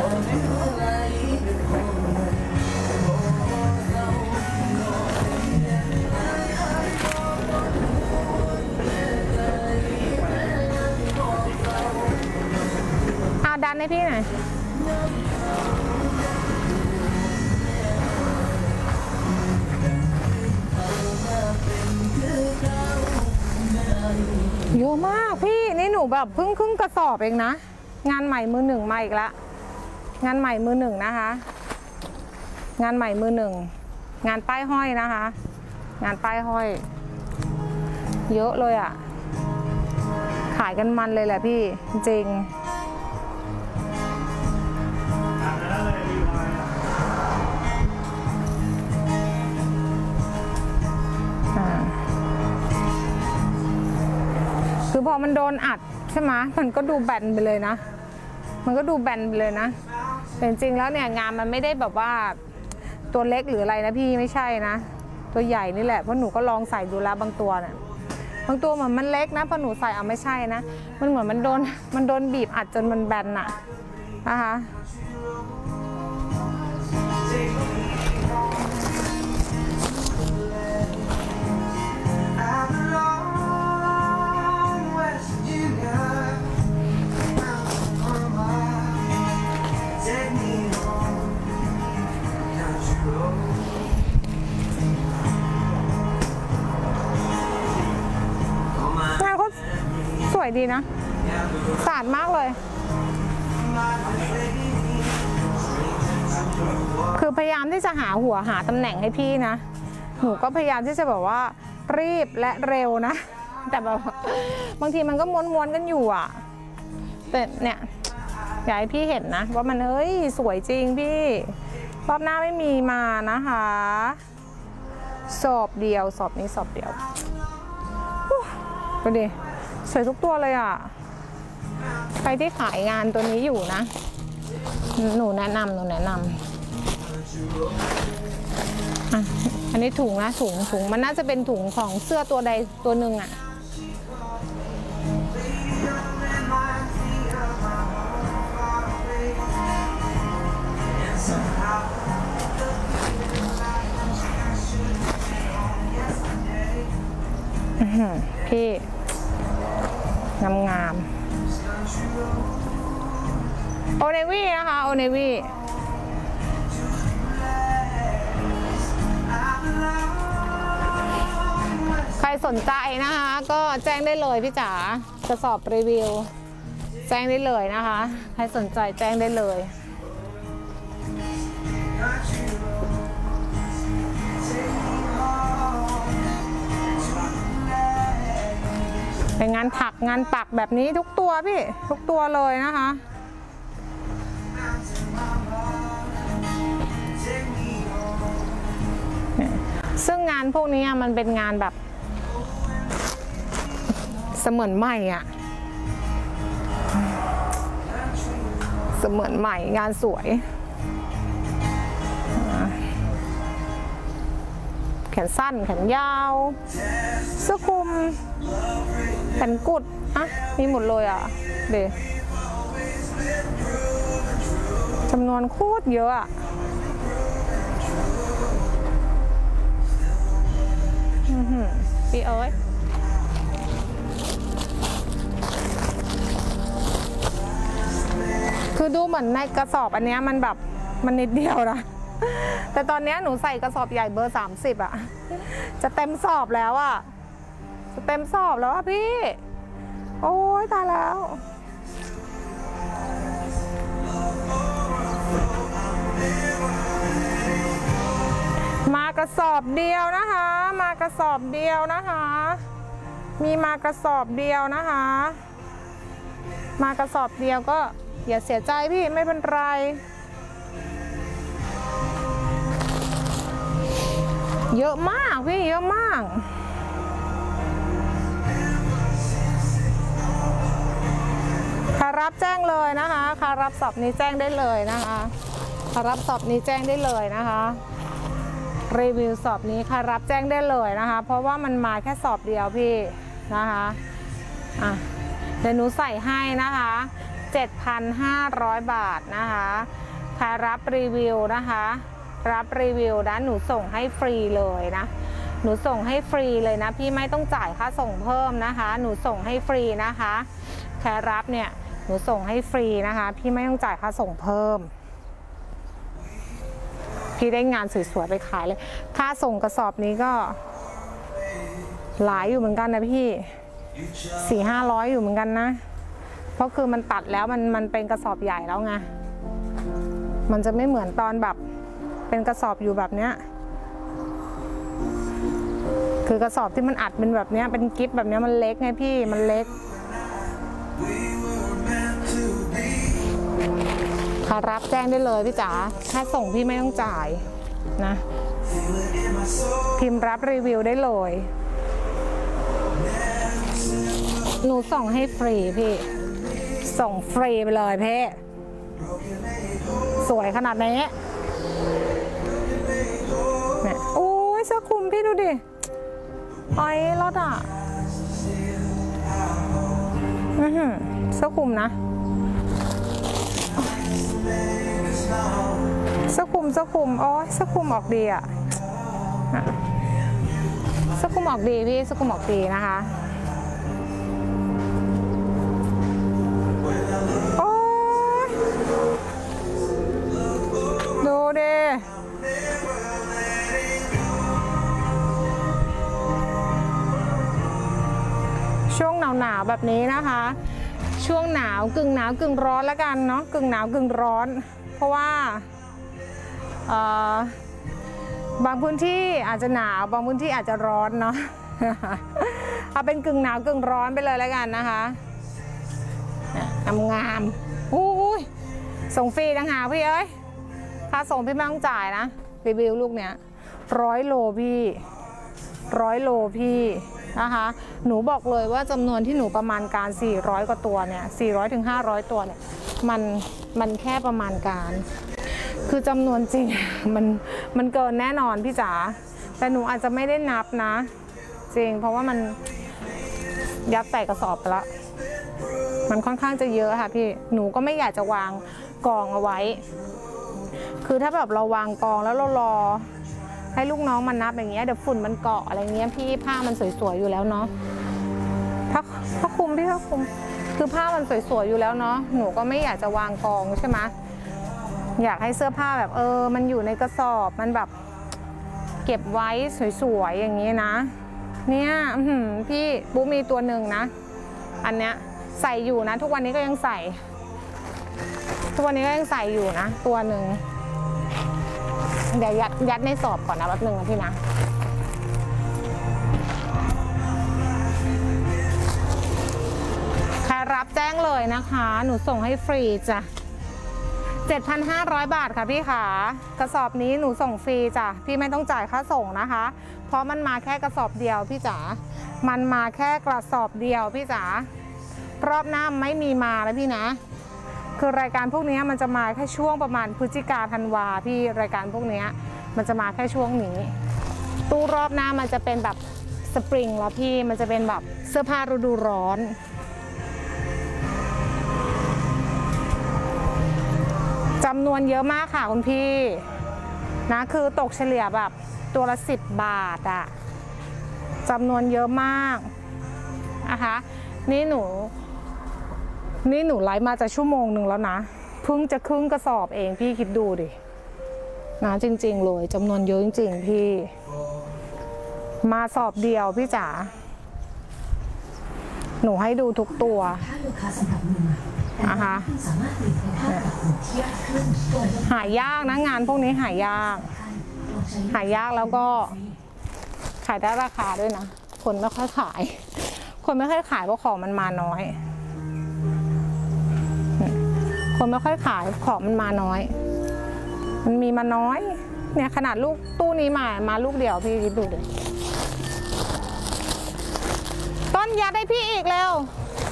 เอาดันให้พี่หน่อยเยอะมากพี่นี่หนูแบบเพิ่งครึ่งกระสอบเองนะงานใหม่มือหนึ่งมาอีกแล้วงานใหม่มือหนึ่งนะคะงานใหม่มือหนึ่งงานป้ายห้อยนะคะงานป้ายห้อยเยอะเลยอ่ะขายกันมันเลยแหละพี่จริงคือพอมันโดนอัดใช่ไหมมันก็ดูแบนไปเลยนะมันก็ดูแบนไปเลยนะแต่จริงๆแล้วเนี่ยงานมันไม่ได้แบบว่าตัวเล็กหรืออะไรนะพี่ไม่ใช่นะตัวใหญ่นี่แหละเพราะหนูก็ลองใส่ดูแล้วบางตัวเนี่ยบางตัวเหมือนมันเล็กนะพอหนูใส่เอาไม่ใช่นะมันเหมือนมันโดนบีบอัดจนมันแบนอะนะคะงานเขาสวยดีนะสะอาดมากเลยคือพยายามที่จะหาตำแหน่งให้พี่นะหนูก็พยายามที่จะแบบว่ารีบและเร็วนะแต่แบบบางทีมันก็ม้วนๆกันอยู่อ่ะแต่เนี่ยอยากให้พี่เห็นนะว่ามันเฮ้ยสวยจริงพี่รอบหน้าไม่มีมานะคะสอบเดียวสอบนี้สอบเดียวดูดิสวยทุกตัวเลยอ่ะใครที่ขายงานตัวนี้อยู่นะหนูแนะนำอันนี้ถุงนะถุงมันน่าจะเป็นถุงของเสื้อตัวใดตัวหนึ่งอ่ะพี่งามโอเนวี่นะคะโอเนวี่ใครสนใจนะคะก็แจ้งได้เลยพี่จ๋ากระสอบรีวิวแจ้งได้เลยนะคะใครสนใจแจ้งได้เลยเป็นงานถักงานปักแบบนี้ทุกตัวพี่ทุกตัวเลยนะคะซึ่งงานพวกนี้มันเป็นงานแบบเสมือนใหม่อ่ะเสมือนใหม่งานสวยแขนสั้นแขนยาวเสื้อคลุมแขนกุดอ่ะมีหมดเลยอ่ะเดี๋ยวจำนวนโคตรเยอะอ่ะพี่เอ้ยคือดูเหมือนในกระสอบอันนี้มันแบบมันนิดเดียวนะแต่ตอนนี้หนูใส่กระสอบใหญ่เบอร์30อ่ะจะเต็มสอบแล้วอ่ะจะเต็มสอบแล้วอ่ะพี่โอ้ยตายแล้วมากระสอบเดียวนะคะมากระสอบเดียวนะคะมีมากระสอบเดียวนะคะมากระสอบเดียวก็อย่าเสียใจพี่ไม่เป็นไรเยอะมากพี่เยอะมากใครรับแจ้งเลยนะคะใครรับสอบนี้แจ้งได้เลยนะคะใครรับสอบนี้แจ้งได้เลยนะคะรีวิวสอบนี้ใครรับแจ้งได้เลยนะคะเพราะว่ามันมาแค่สอบเดียวพี่นะคะเดี๋ยวหนูใส่ให้นะคะ 7,500 บาทนะคะใครรับรีวิวนะคะรับรีวิวนะหนูส่งให้ฟรีเลยนะหนูส่งให้ฟรีเลยนะพี่ไม่ต้องจ่ายค่าส่งเพิ่มนะคะหนูส่งให้ฟรีนะคะใครรับเนี่ยหนูส่งให้ฟรีนะคะพี่ไม่ต้องจ่ายค่าส่งเพิ่มพี่ได้งานสวยๆไปขายเลยค่าส่งกระสอบนี้ก็หลายอยู่เหมือนกันนะพี่400-500อยู่เหมือนกันนะเพราะคือมันตัดแล้วมันเป็นกระสอบใหญ่แล้วไงมันจะไม่เหมือนตอนแบบเป็นกระสอบอยู่แบบเนี้ยคือกระสอบที่มันอัดเป็นแบบเนี้ยเป็นกิ๊บแบบเนี้ยมันเล็กไงพี่มันเล็กค่ะรับแจ้งได้เลยพี่จ๋าถ้าส่งพี่ไม่ต้องจ่ายนะพิมพ์รับรีวิวได้เลยหนูส่งให้ฟรีพี่ส่งฟรีไปเลยเพ่สวยขนาดนี้เนี่ยโอ้ยเสื้อคลุมพี่ดูดิไอ้รถอ่ะเสื้อคลุมนะเสื้อคลุมโอ้ยเสื้อคลุมออกดีอ่ะเสื้อคลุมออกดีพี่เสื้อคลุมออกดีนะคะดูดิช่วงหนาวๆแบบนี้นะคะช่วงหนาวกึ่งร้อนแล้วกันเนาะกึ่งหนาวกึ่งร้อนเพราะว่าบางพื้นที่อาจจะหนาวบางพื้นที่อาจจะร้อนเนาะเอาเป็นกึ่งหนาวกึ่งร้อนไปเลยแล้วกันนะคะงามอุ้ยส่งฟรีต่างหากพี่เอ้ยค่าส่งพี่ไม่ต้องจ่ายนะรีวิวลูกเนี้ย100 โลพี่100 โลพี่นะคะหนูบอกเลยว่าจำนวนที่หนูประมาณการ400 กว่าตัวเนี่ย400 ถึง 500 ตัวเนี่ยมันแค่ประมาณการคือจำนวนจริงมันเกินแน่นอนพี่จ๋าแต่หนูอาจจะไม่ได้นับนะจริงเพราะว่ามันยัดใส่กระสอบไปแล้วมันค่อนข้างจะเยอะค่ะพี่หนูก็ไม่อยากจะวางกองเอาไว้คือถ้าแบบเราวางกองแล้วเรารอให้ลูกน้องมันนับอย่างเงี้ยเดี๋ยวฝุ่นมันเกาะอะไรเงี้ยพี่ผ้ามันสวยๆอยู่แล้วเนาะผ้าคลุมพี่ผ้าคลุมคือผ้ามันสวยๆอยู่แล้วเนาะหนูก็ไม่อยากจะวางกองใช่ไหมอยากให้เสื้อผ้าแบบมันอยู่ในกระสอบมันแบบเก็บไว้สวยๆอย่างนี้นะเนี่ยพี่ปุ๊มีตัวหนึ่งนะอันเนี้ยใส่อยู่นะทุกวันนี้ก็ยังใส่ทุกวันนี้ก็ยังใส่อยู่นะตัวหนึ่งเดี๋ยวยัดในสอบก่อนนะแป๊บนึงนะพี่นะใครรับแจ้งเลยนะคะหนูส่งให้ฟรีจ้ะ 7,500 บาทค่ะพี่ขากระสอบนี้หนูส่งฟรีจ้ะพี่ไม่ต้องจ่ายค่าส่งนะคะเพราะมันมาแค่กระสอบเดียวพี่จ๋ามันมาแค่กระสอบเดียวพี่จ๋ารอบหน้าไม่มีมาแล้วพี่นะคือรายการพวกนี้มันจะมาแค่ช่วงประมาณพฤศจิกาธันวาพี่รายการพวกนี้มันจะมาแค่ช่วงนี้ตู้รอบหน้ามันจะเป็นแบบสปริงแล้วพี่มันจะเป็นแบบเสื้อผ้าฤดูร้อนจำนวนเยอะมากค่ะคุณพี่นะคือตกเฉลี่ยแบบตัวละ10 บาทอะจำนวนเยอะมากนะคะนี่หนูไลฟ์มาจะชั่วโมงหนึ่งแล้วนะเพิ่งจะครึ่งกระสอบเองพี่คิดดูดินะจริงๆเลยจำนวนเยอะจริงๆพี่มาสอบเดียวพี่จ๋าหนูให้ดูทุกตัวนะคะหายากนะงานพวกนี้หายากแล้วก็ขายได้ราคาด้วยนะคนไม่ค่อยขายเพราะของมันมาน้อยคนไม่ค่อยขายของมันมาน้อยมันมีมาน้อยเนี่ยขนาดลูกตู้นี้มาลูกเดียวพี่คิดดูดิต้นยัดให้พี่อีกเร็ว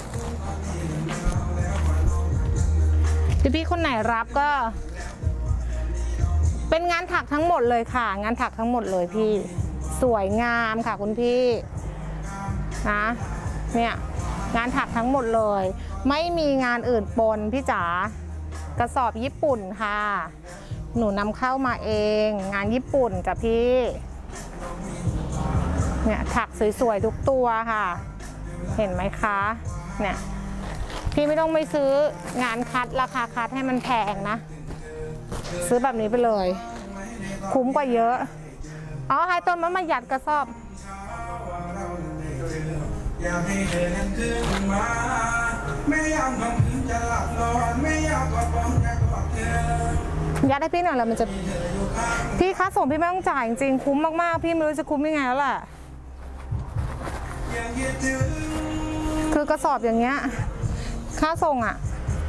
พี่คนไหนรับก็เป็นงานถักทั้งหมดเลยค่ะงานถักทั้งหมดเลยพี่สวยงามค่ะคุณพี่นะเนี่ยงานถักทั้งหมดเลยไม่มีงานอื่นปนพี่จ๋ากระสอบญี่ปุ่นค่ะหนูนำเข้ามาเองงานญี่ปุ่นกับพี่เนี่ยถักสวยๆทุกตัวค่ะเห็นไหมคะเนี่ยพี่ไม่ต้องไปซื้องานคัดราคาคัดให้มันแพงนะซื้อแบบนี้ไปเลยคุ้มกว่าเยอะอ๋อให้ต้นมันมาหยัดกระสอบยัดให้พี่หน่อยแล้วมันจะพี่ค่าส่งพี่ไม่ต้องจ่ายจริงๆคุ้มมากๆพี่ไม่รู้จะคุ้มยังไงแล้วแหละคือกระสอบอย่างเงี้ยค่าส่งอ่ะ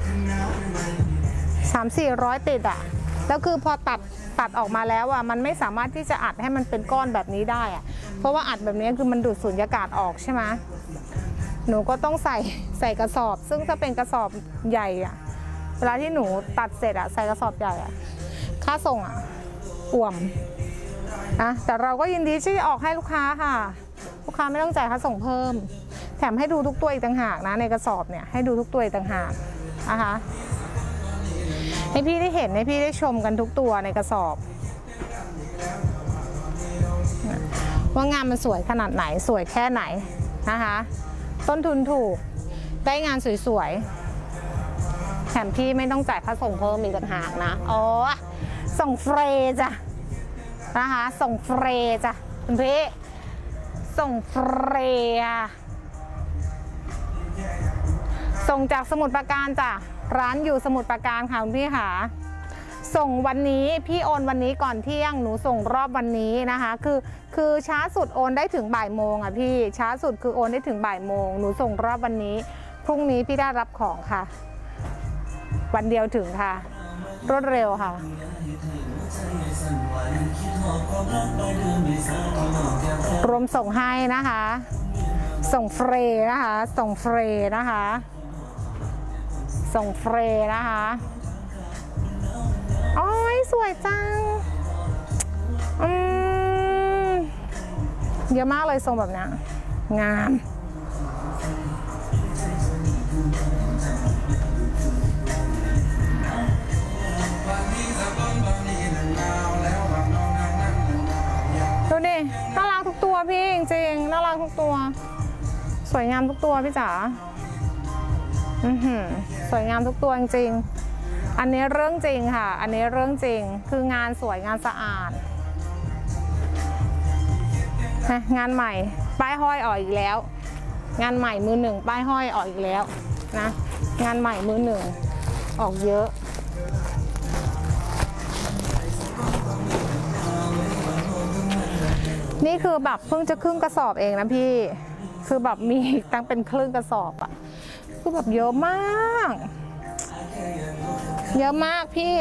300-400ติดอ่ะแล้วคือพอตัดออกมาแล้วอ่ะมันไม่สามารถที่จะอัดให้มันเป็นก้อนแบบนี้ได้อ่ะเพราะว่าอัดแบบนี้คือมันดูดสุญญากาศออกใช่ไหมหนูก็ต้องใส่กระสอบซึ่งถ้าเป็นกระสอบใหญ่อ่ะเวลาที่หนูตัดเสร็จอ่ะใส่กระสอบใหญ่อ่ะค่าส่งอ่ะอ่วมนะแต่เราก็ยินดีที่จะออกให้ลูกค้าค่ะลูกค้าไม่ต้องจ่ายค่าส่งเพิ่มแถมให้ดูทุกตัวอีกต่างหากนะในกระสอบเนี่ยให้ดูทุกตัวอีกต่างหากนะคะให้พี่ได้เห็นให้พี่ได้ชมกันทุกตัวในกระสอบว่างานมันสวยขนาดไหนสวยแค่ไหนนะคะต้นทุนถูกได้งานสวยๆแถมพี่ไม่ต้องจ่ายค่าส่งเพิ่มอีกต่างหากนะอ๋อส่งฟรีจ้ะนะคะส่งฟรีจ้ะคุณพี่ส่งฟรีส่งจากสมุทรปราการจ้ะร้านอยู่สมุทรปราการค่ะคุณพี่ค่ะส่งวันนี้พี่โอนวันนี้ก่อนเที่ยงหนูส่งรอบวันนี้นะคะคือช้าสุดโอนได้ถึงบ่ายโมงอ่ะพี่ช้าสุดคือโอนได้ถึงบ่ายโมงหนูส่งรอบวันนี้พรุ่งนี้พี่ได้รับของค่ะวันเดียวถึงค่ะรวดเร็วค่ะรวมส่งให้นะคะส่งฟรีนะคะส่งฟรีนะคะส่งฟรีนะคะโอ้ยสวยจังเยอะมากเลยทรงแบบนี้งามดูดิน่ารักทุกตัวพี่จริงๆน่ารักทุกตัวสวยงามทุกตัวพี่จ๋าสวยงามทุกตัวจริงๆอันนี้เรื่องจริงค่ะอันนี้เรื่องจริงคืองานสวยงานสะอาดงานใหม่ป้ายห้อยออกอีกแล้วงานใหม่มือหนึ่งป้ายห้อยออกอีกแล้วนะงานใหม่มือหนึ่งออกเยอะนี่คือแบบเพิ่งจะครึ่งกระสอบเองนะพี่คือแบบมีตั้งเป็นครึ่งกระสอบอะคือแบบเยอะมากเยอะมากพี่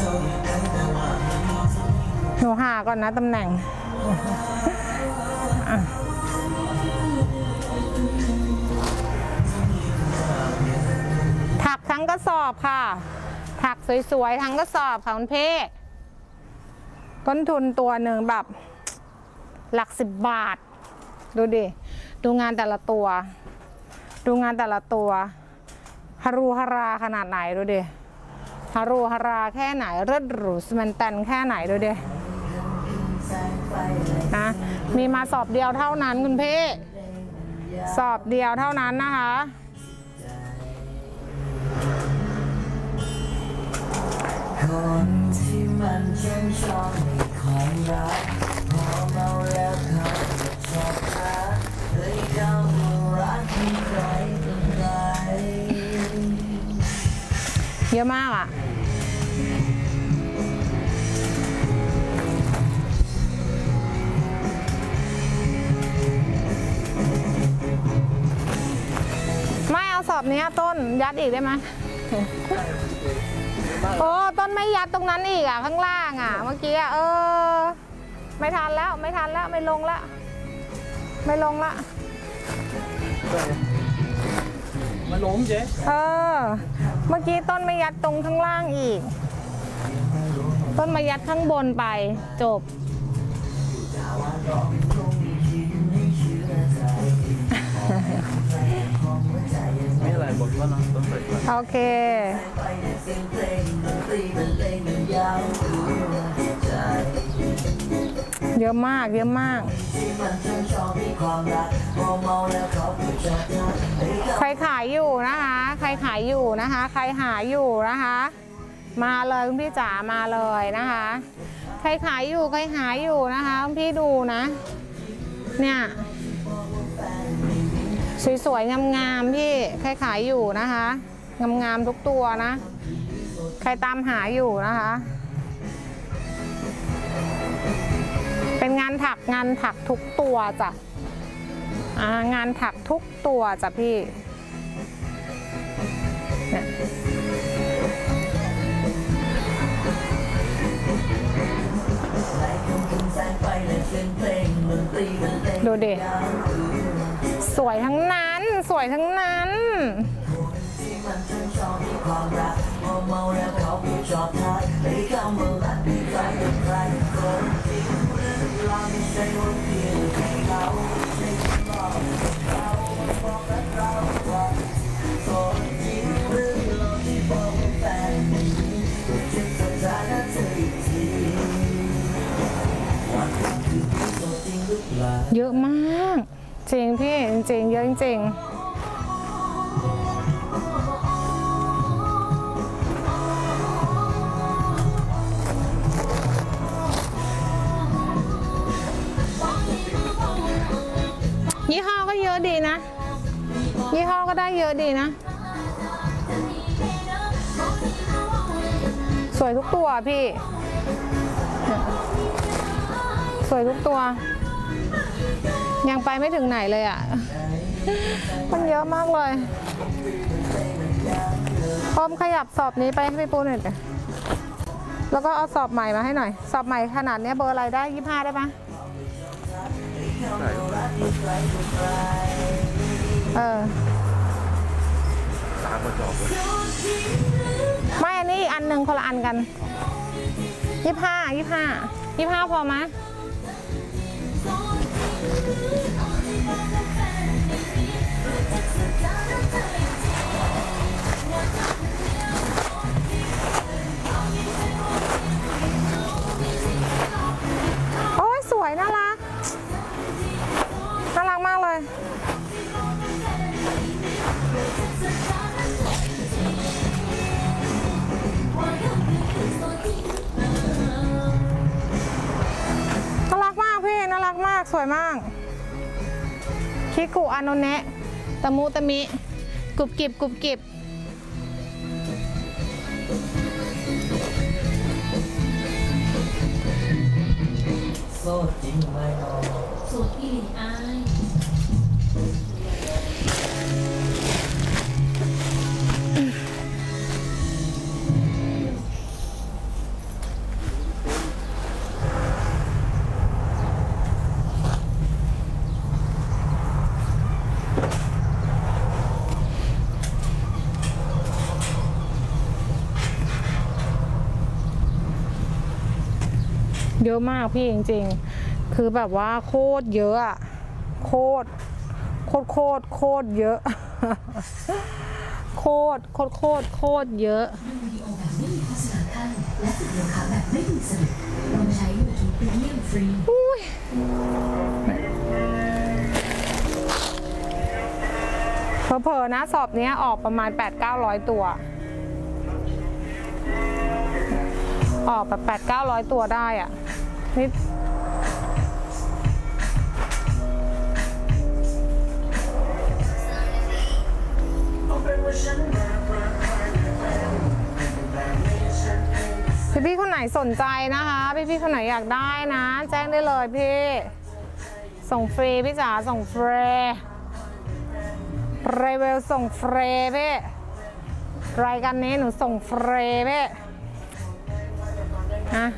หนูหาก่อนนะตำแหน่งถักทั้งกระสอบค่ะถักสวยๆทั้งกระสอบค่ะคุณพี่ต้นทุนตัวหนึ่งแบบหลัก10 บาทดูดิดูงานแต่ละตัวดูงานแต่ละตัวฮารูฮาราขนาดไหนดูดิฮารูฮาราแค่ไหนเลิศหรูสแมนแตนแค่ไหนดูดินะมีมาสอบเดียวเท่านั้นคุณพี่สอบเดียวเท่านั้นนะคะคนที่มันชื่นชอบในความรักพอเมาแล้วเขาจะชอบรักเลยเข้ามารักที่ใครเป็นใครเยอะมากอ่ะไม่เอาสอบนี้ต้นยัดอีกได้ไหมโอ้ต้นไม่ยัดตรงนั้นอีกอ่ะข้างล่างอ่ะเมื่อกี้อ่ะไม่ทันแล้วไม่ทันแล้วไม่ลงละไม่ลงละมาล้มเจ๊เมื่อกี้ต้นไม่ยัดตรงข้างล่างอีกต้นมายัดข้างบนไปจบไม่อะไรบอกว่าน้องต้องเปิดก่อนโอเคเยอะมากเยอะมากใครขายอยู่นะคะใครขายอยู่นะคะใครหาอยู่นะคะมาเลยคุณพี่จ๋ามาเลยนะคะใครขายอยู่ใครหาอยู่นะคะคุณพี่ดูนะเนี่ยสวยๆงามๆพี่ใครขายอยู่นะคะงามๆทุกตัวนะใครตามหาอยู่นะคะเป็นงานถักทุกตัวจ้ะงานถักทุกตัวจ้ะพี่ดูดิสวยทั้งนั้นสวยทั้งนั้นเยอะมากจริงพี่จริงเยอะจริงยี่ห้อก็เยอะดีนะยี่ห้อก็ได้เยอะดีนะสวยทุกตัวพี่สวยทุกตัวยังไปไม่ถึงไหนเลยอ่ะมันเยอะมากเลยพร้อมขยับสอบนี้ไปให้พี่ปูหน่อยดิแล้วก็เอาสอบใหม่มาให้หน่อยสอบใหม่ขนาดนี้เบอร์อะไรได้25ได้ปะไม่อันนี้อันหนึ่งคนละอันกัน25พอไหมโอ้ยสวยน่ารักมากเลยน่ารักมากพี่น่ารักมากสวยมากคิกุอาโนเนะตะมุตะมิกรุบกริบกรุบกริบโซจริงไหมสุดอีอายเยอะมากพี่จริงๆคือแบบว่าโคตรเยอะอะโคตรเยอะ โคตรเยอะวิดีโอแบบไม่มีโฆษณาขั้นและติดราคาแบบไม่มีสลิปลองใช้ YouTube Premium ฟรีเผลอๆนะสอบนี้ออกประมาณ 800-900 ตัวออกแบบ800-900 ตัวได้อ่ะนี่พี่คนไหนสนใจนะคะพี่คนไหนอยากได้นะแจ้งได้เลยพี่ส่งฟรีพี่จ๋าส่งฟรีเรเวลส่งฟรีพี่รายการนี้หนูส่งฟรีพี่นะ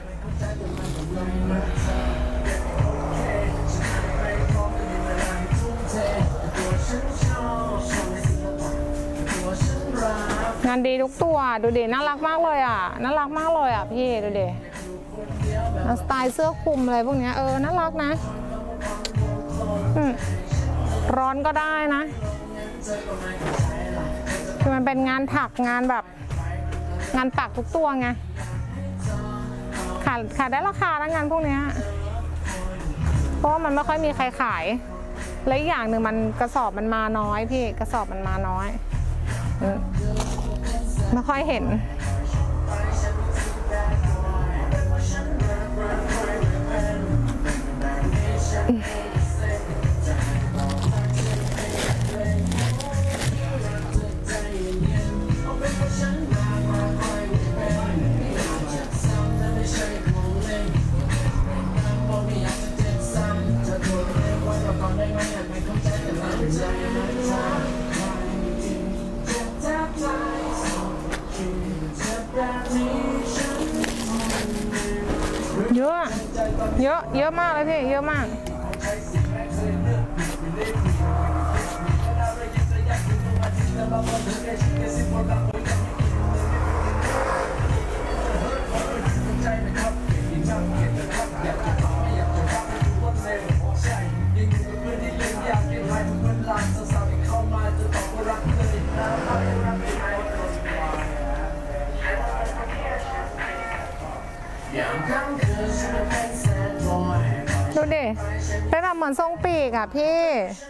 งานดีทุกตัวดูดิน่ารักมากเลยอ่ะน่ารักมากเลยอ่ะพี่ดูดิสไตล์เสื้อคลุมอะไรพวกนี้น่ารักนะร้อนก็ได้นะคือมันเป็นงานถักงานแบบงานปักทุกตัวไงขายได้ราคานะงานพวกนี้เพราะว่ามันไม่ค่อยมีใครขายและอีกอย่างหนึ่งมันกระสอบมันมาน้อยพี่กระสอบมันมาน้อยไม่ค่อยเห็นเยอะมากเลยพี่เยอะมากดูดิเป็นแบบเหมือนทรงปีกอ่ะพี่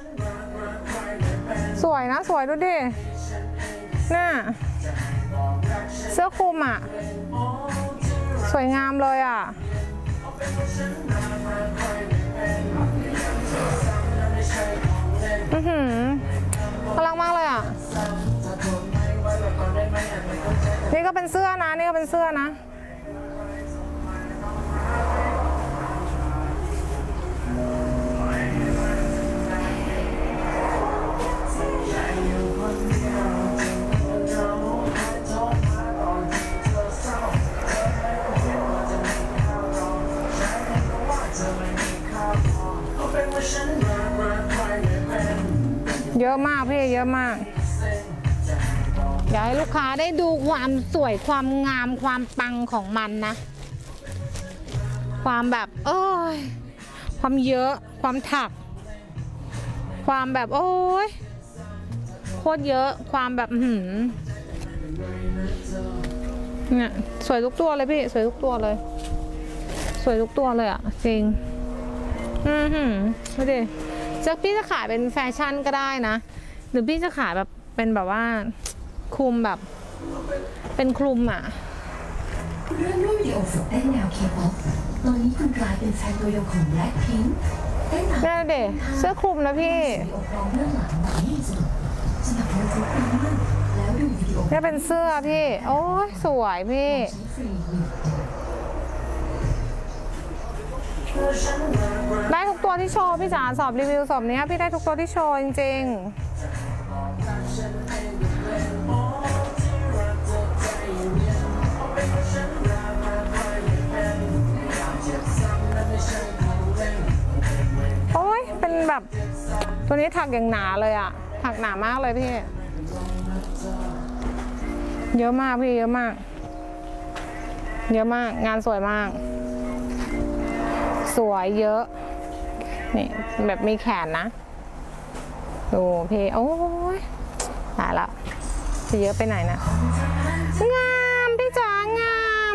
สวยนะสวยดูดิน่ะเสื้อคลุมอ่ะสวยงามเลยอ่ะน่ารักมากเลยอ่ะนี่ก็เป็นเสื้อนะนี่ก็เป็นเสื้อนะเยอะมากพี่เยอะมากอยากให้ลูกค้าได้ดูความสวยความงามความปังของมันนะความแบบความเยอะความถักความแบบโคตรเยอะความแบบเนี่ยสวยทุกตัวเลยพี่สวยทุกตัวเลยสวยทุกตัวเลยอ่ะจริงดูดิพี่จะขายเป็นแฟชั่นก็ได้นะหรือพี่จะขายแบบเป็นแบบว่าคลุมแบบเป็นคลุมอ่ะเรื่องด้วยวิดีโอฝึกเต้นแนวเคป๊อปตอนนี้คุณกลายเป็นแฟนตัวยงของ Blackpink เต้นนี่เด็เสื้อคลุมนะพี่นี่เป็นเสื้อพี่โอ้ยสวยพี่ได้ทุกตัวที่โชว์พี่จ๋าสอบรีวิวสอบนี้พี่ได้ทุกตัวที่โชว์จริงๆโอ้ยเป็นแบบตัวนี้ถักอย่างหนาเลยอะถักหนามากเลยพี่เยอะมากพี่เยอะมากงานสวยมากสวยเยอะนี่แบบมีแขนนะดูพี่โอ้ยตายละจะเยอะไปไหนนะงามพี่จ๋างาม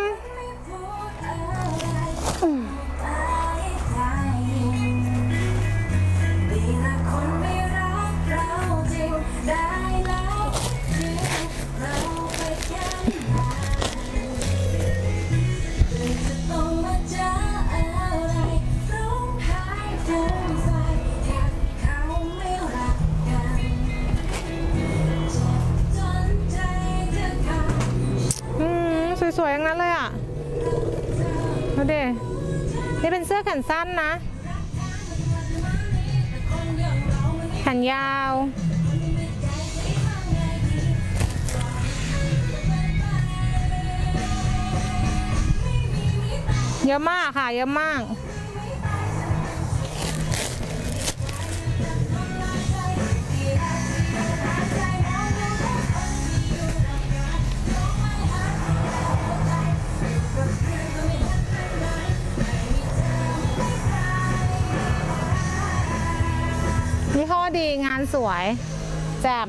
สวยๆอย่างนั้นเลยอ่ะดูดินี่เป็นเสื้อแขนสั้นนะแขนยาวเยอะมากค่ะเยอะมากนี่เขาดีงานสวยแจ่ม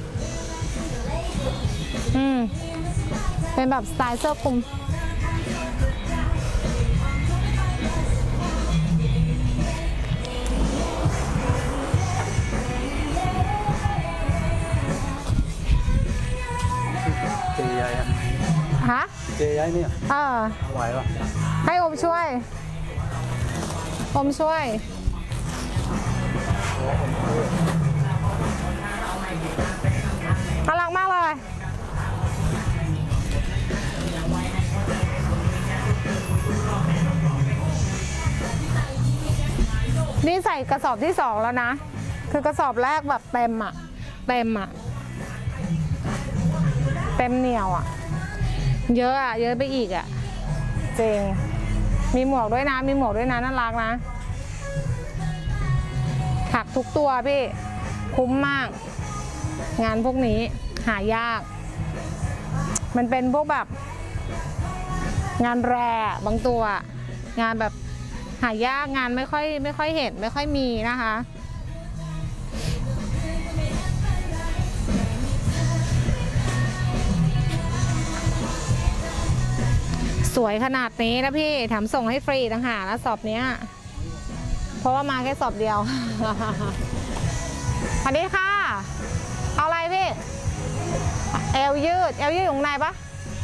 เป็นแบบสไตล์เสื้อคลุมเจยายอะฮะเจยายเนี่ยไหวปะให้อมช่วยอมช่วยน่ารักมากเลยนี่ใส่กระสอบที่2แล้วนะคือกระสอบแรกแบบเต็มอ่ะเต็มเหนียวอ่ะเยอะอ่ะเยอะไปอีกอ่ะจริงมีหมวกด้วยนะน่ารักนะถักทุกตัวพี่คุ้มมากงานพวกนี้หายากมันเป็นพวกแบบงานแร่บางตัวงานแบบหายากงานไม่ค่อยเห็นไม่ค่อยมีนะคะสวยขนาดนี้นะพี่แถมส่งให้ฟรีต่างหากนะสอบเนี้ยเพราะว่ามาแค่สอบเดียวสวัสดีค่ะเอาอะไรพี่เอวยืดอยู่ตรงไหนปะ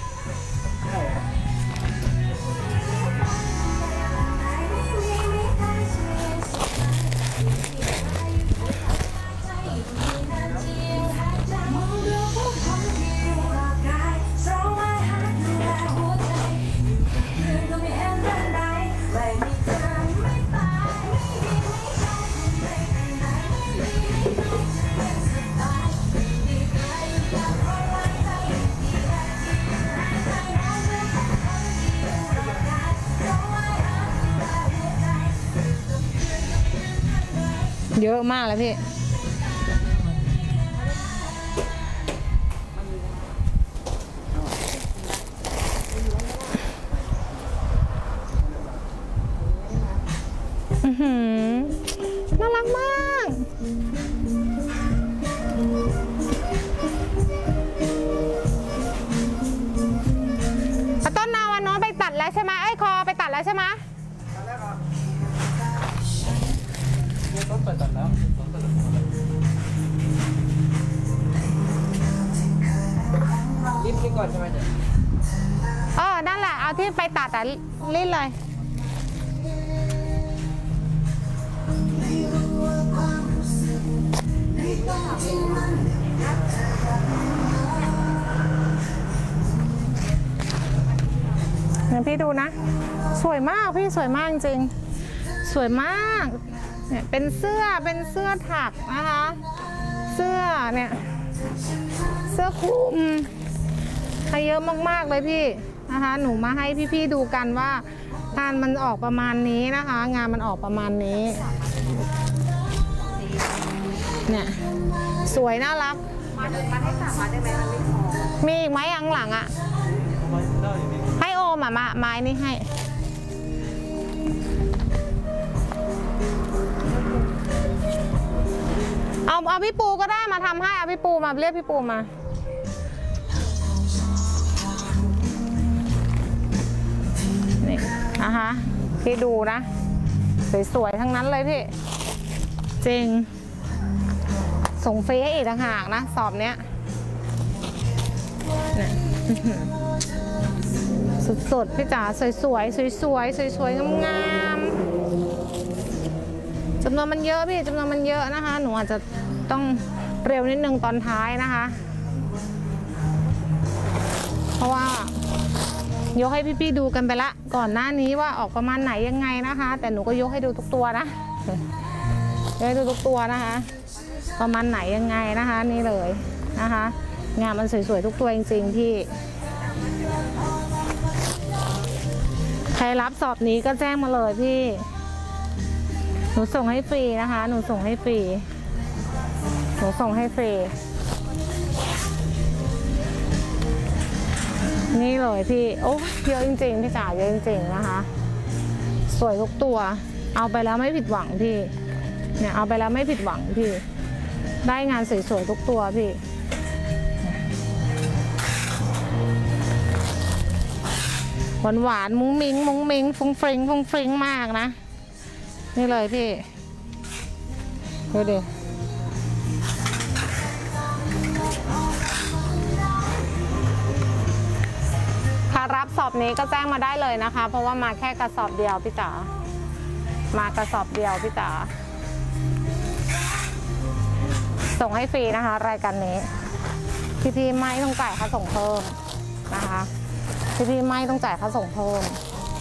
เยอะมากเลยพี่น่ารักมากต้นนาวันน้องไปตัดแล้วใช่ไหมไอ้คอไปตัดแล้วใช่ไหมต้นเปิดตัดแล้วรีบก่อนใช่ไหมเนี่ยนั่นแหละเอาที่ไปตัดแต่รีดเลยงั้นพี่ดูนะสวยมากพี่สวยมากจริงสวยมากเนี่ยเป็นเสื้อถักนะคะเสื้อเนี่ยเสื้อคลุมให้เยอะมากๆเลยพี่นะคะหนูมาให้พี่ๆดูกันว่างานมันออกประมาณนี้นะคะงานมันออกประมาณนี้เนี่ยสวยน่ารักมาให้สามมาได้ไหมมีอีกไหมข้างหลังอ่ะให้โอมอ่ะมาไม้นี่ให้เอาพี่ปูก็ได้มาทำให้เอาพี่ปูมาเรียกพี่ปูมานี่นะคะพี่ดูนะสวยๆทั้งนั้นเลยพี่จริงส่งฟรีให้อีกต่างหากนะสอบเนี้ยสุดๆพี่จ๋าสวยๆสวยๆงามๆจำนวนมันเยอะพี่จำนวนมันเยอะนะคะหนูอาจจะต้องเร็วนิดนึงตอนท้ายนะคะเพราะว่ายกให้พี่ๆดูกันไปละก่อนหน้านี้ว่าออกประมาณไหนยังไงนะคะแต่หนูก็ยกให้ดูทุกตัวนะยกให้ดูทุกตัวนะคะประมาณไหนยังไงนะคะนี่เลยนะคะงานมันสวยๆทุกตัวจริงๆพี่ใครรับสอบนี้ก็แจ้งมาเลยพี่หนูส่งให้ฟรีนะคะหนูส่งให้ฟรีนี่เลยพี่โอ้เยอะจริงๆพี่จ๋าเยอะจริงๆนะคะสวยทุกตัวเอาไปแล้วไม่ผิดหวังพี่เนี่ยเอาไปแล้วไม่ผิดหวังพี่ได้งานสวยๆทุกตัวพี่หวานมุ้งมิ้งฟุ้งฟริ้งมากนะนี่เลยพี่ดูดิถ้ารับสอบนี้ก็แจ้งมาได้เลยนะคะเพราะว่ามาแค่กระสอบเดียวพี่จ๋ามากระสอบเดียวพี่จ๋าส่งให้ฟรีนะคะรายการนี้พี่ไม่ต้องจ่ายค่าส่งเพิ่มนะคะพี่ไม่ต้องจ่ายค่าส่งเพิ่ม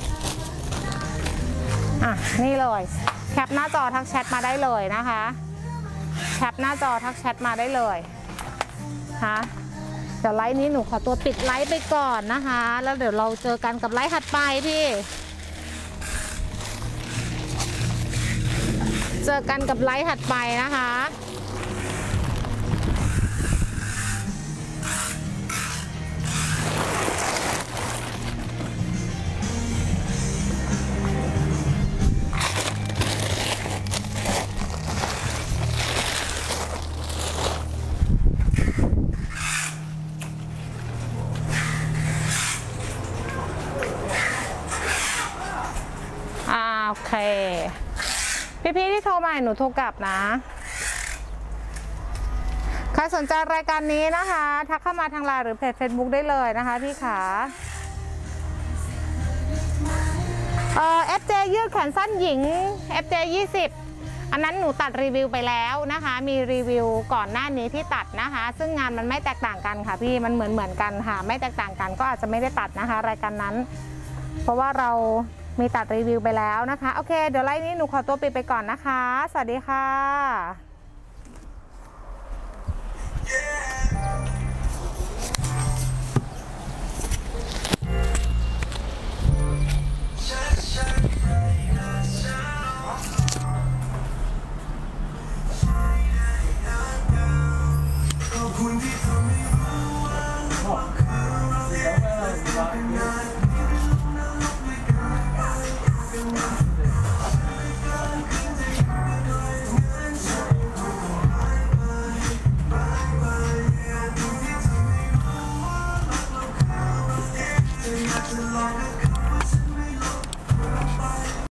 นี่เลยแคปหน้าจอทักแชทมาได้เลยนะคะแคปหน้าจอทักแชทมาได้เลยค่ะเดี๋ยวไลฟ์นี้หนูขอตัวปิดไลฟ์ไปก่อนนะคะแล้วเดี๋ยวเราเจอกันกับไลฟ์ถัดไปพี่เจอกันกับไลฟ์ถัดไปนะคะโอเคพี่ๆที่โทรมาหนูโทรกลับนะใครสนใจรายการนี้นะคะทักเข้ามาทางไลน์หรือเพจ Facebook ได้เลยนะคะพี่ขาFJ ยืดแขนสั้นหญิง FJ 20อันนั้นหนูตัดรีวิวไปแล้วนะคะมีรีวิวก่อนหน้านี้ที่ตัดนะคะซึ่งงานมันไม่แตกต่างกันค่ะพี่มันเหมือนกันค่ะไม่แตกต่างกันก็อาจจะไม่ได้ตัดนะคะรายการนั้นเพราะว่าเรามีตัดรีวิวไปแล้วนะคะโอเคเดี๋ยวไลฟ์นี้หนูขอตัวปิดไปก่อนนะคะสวัสดีค่ะ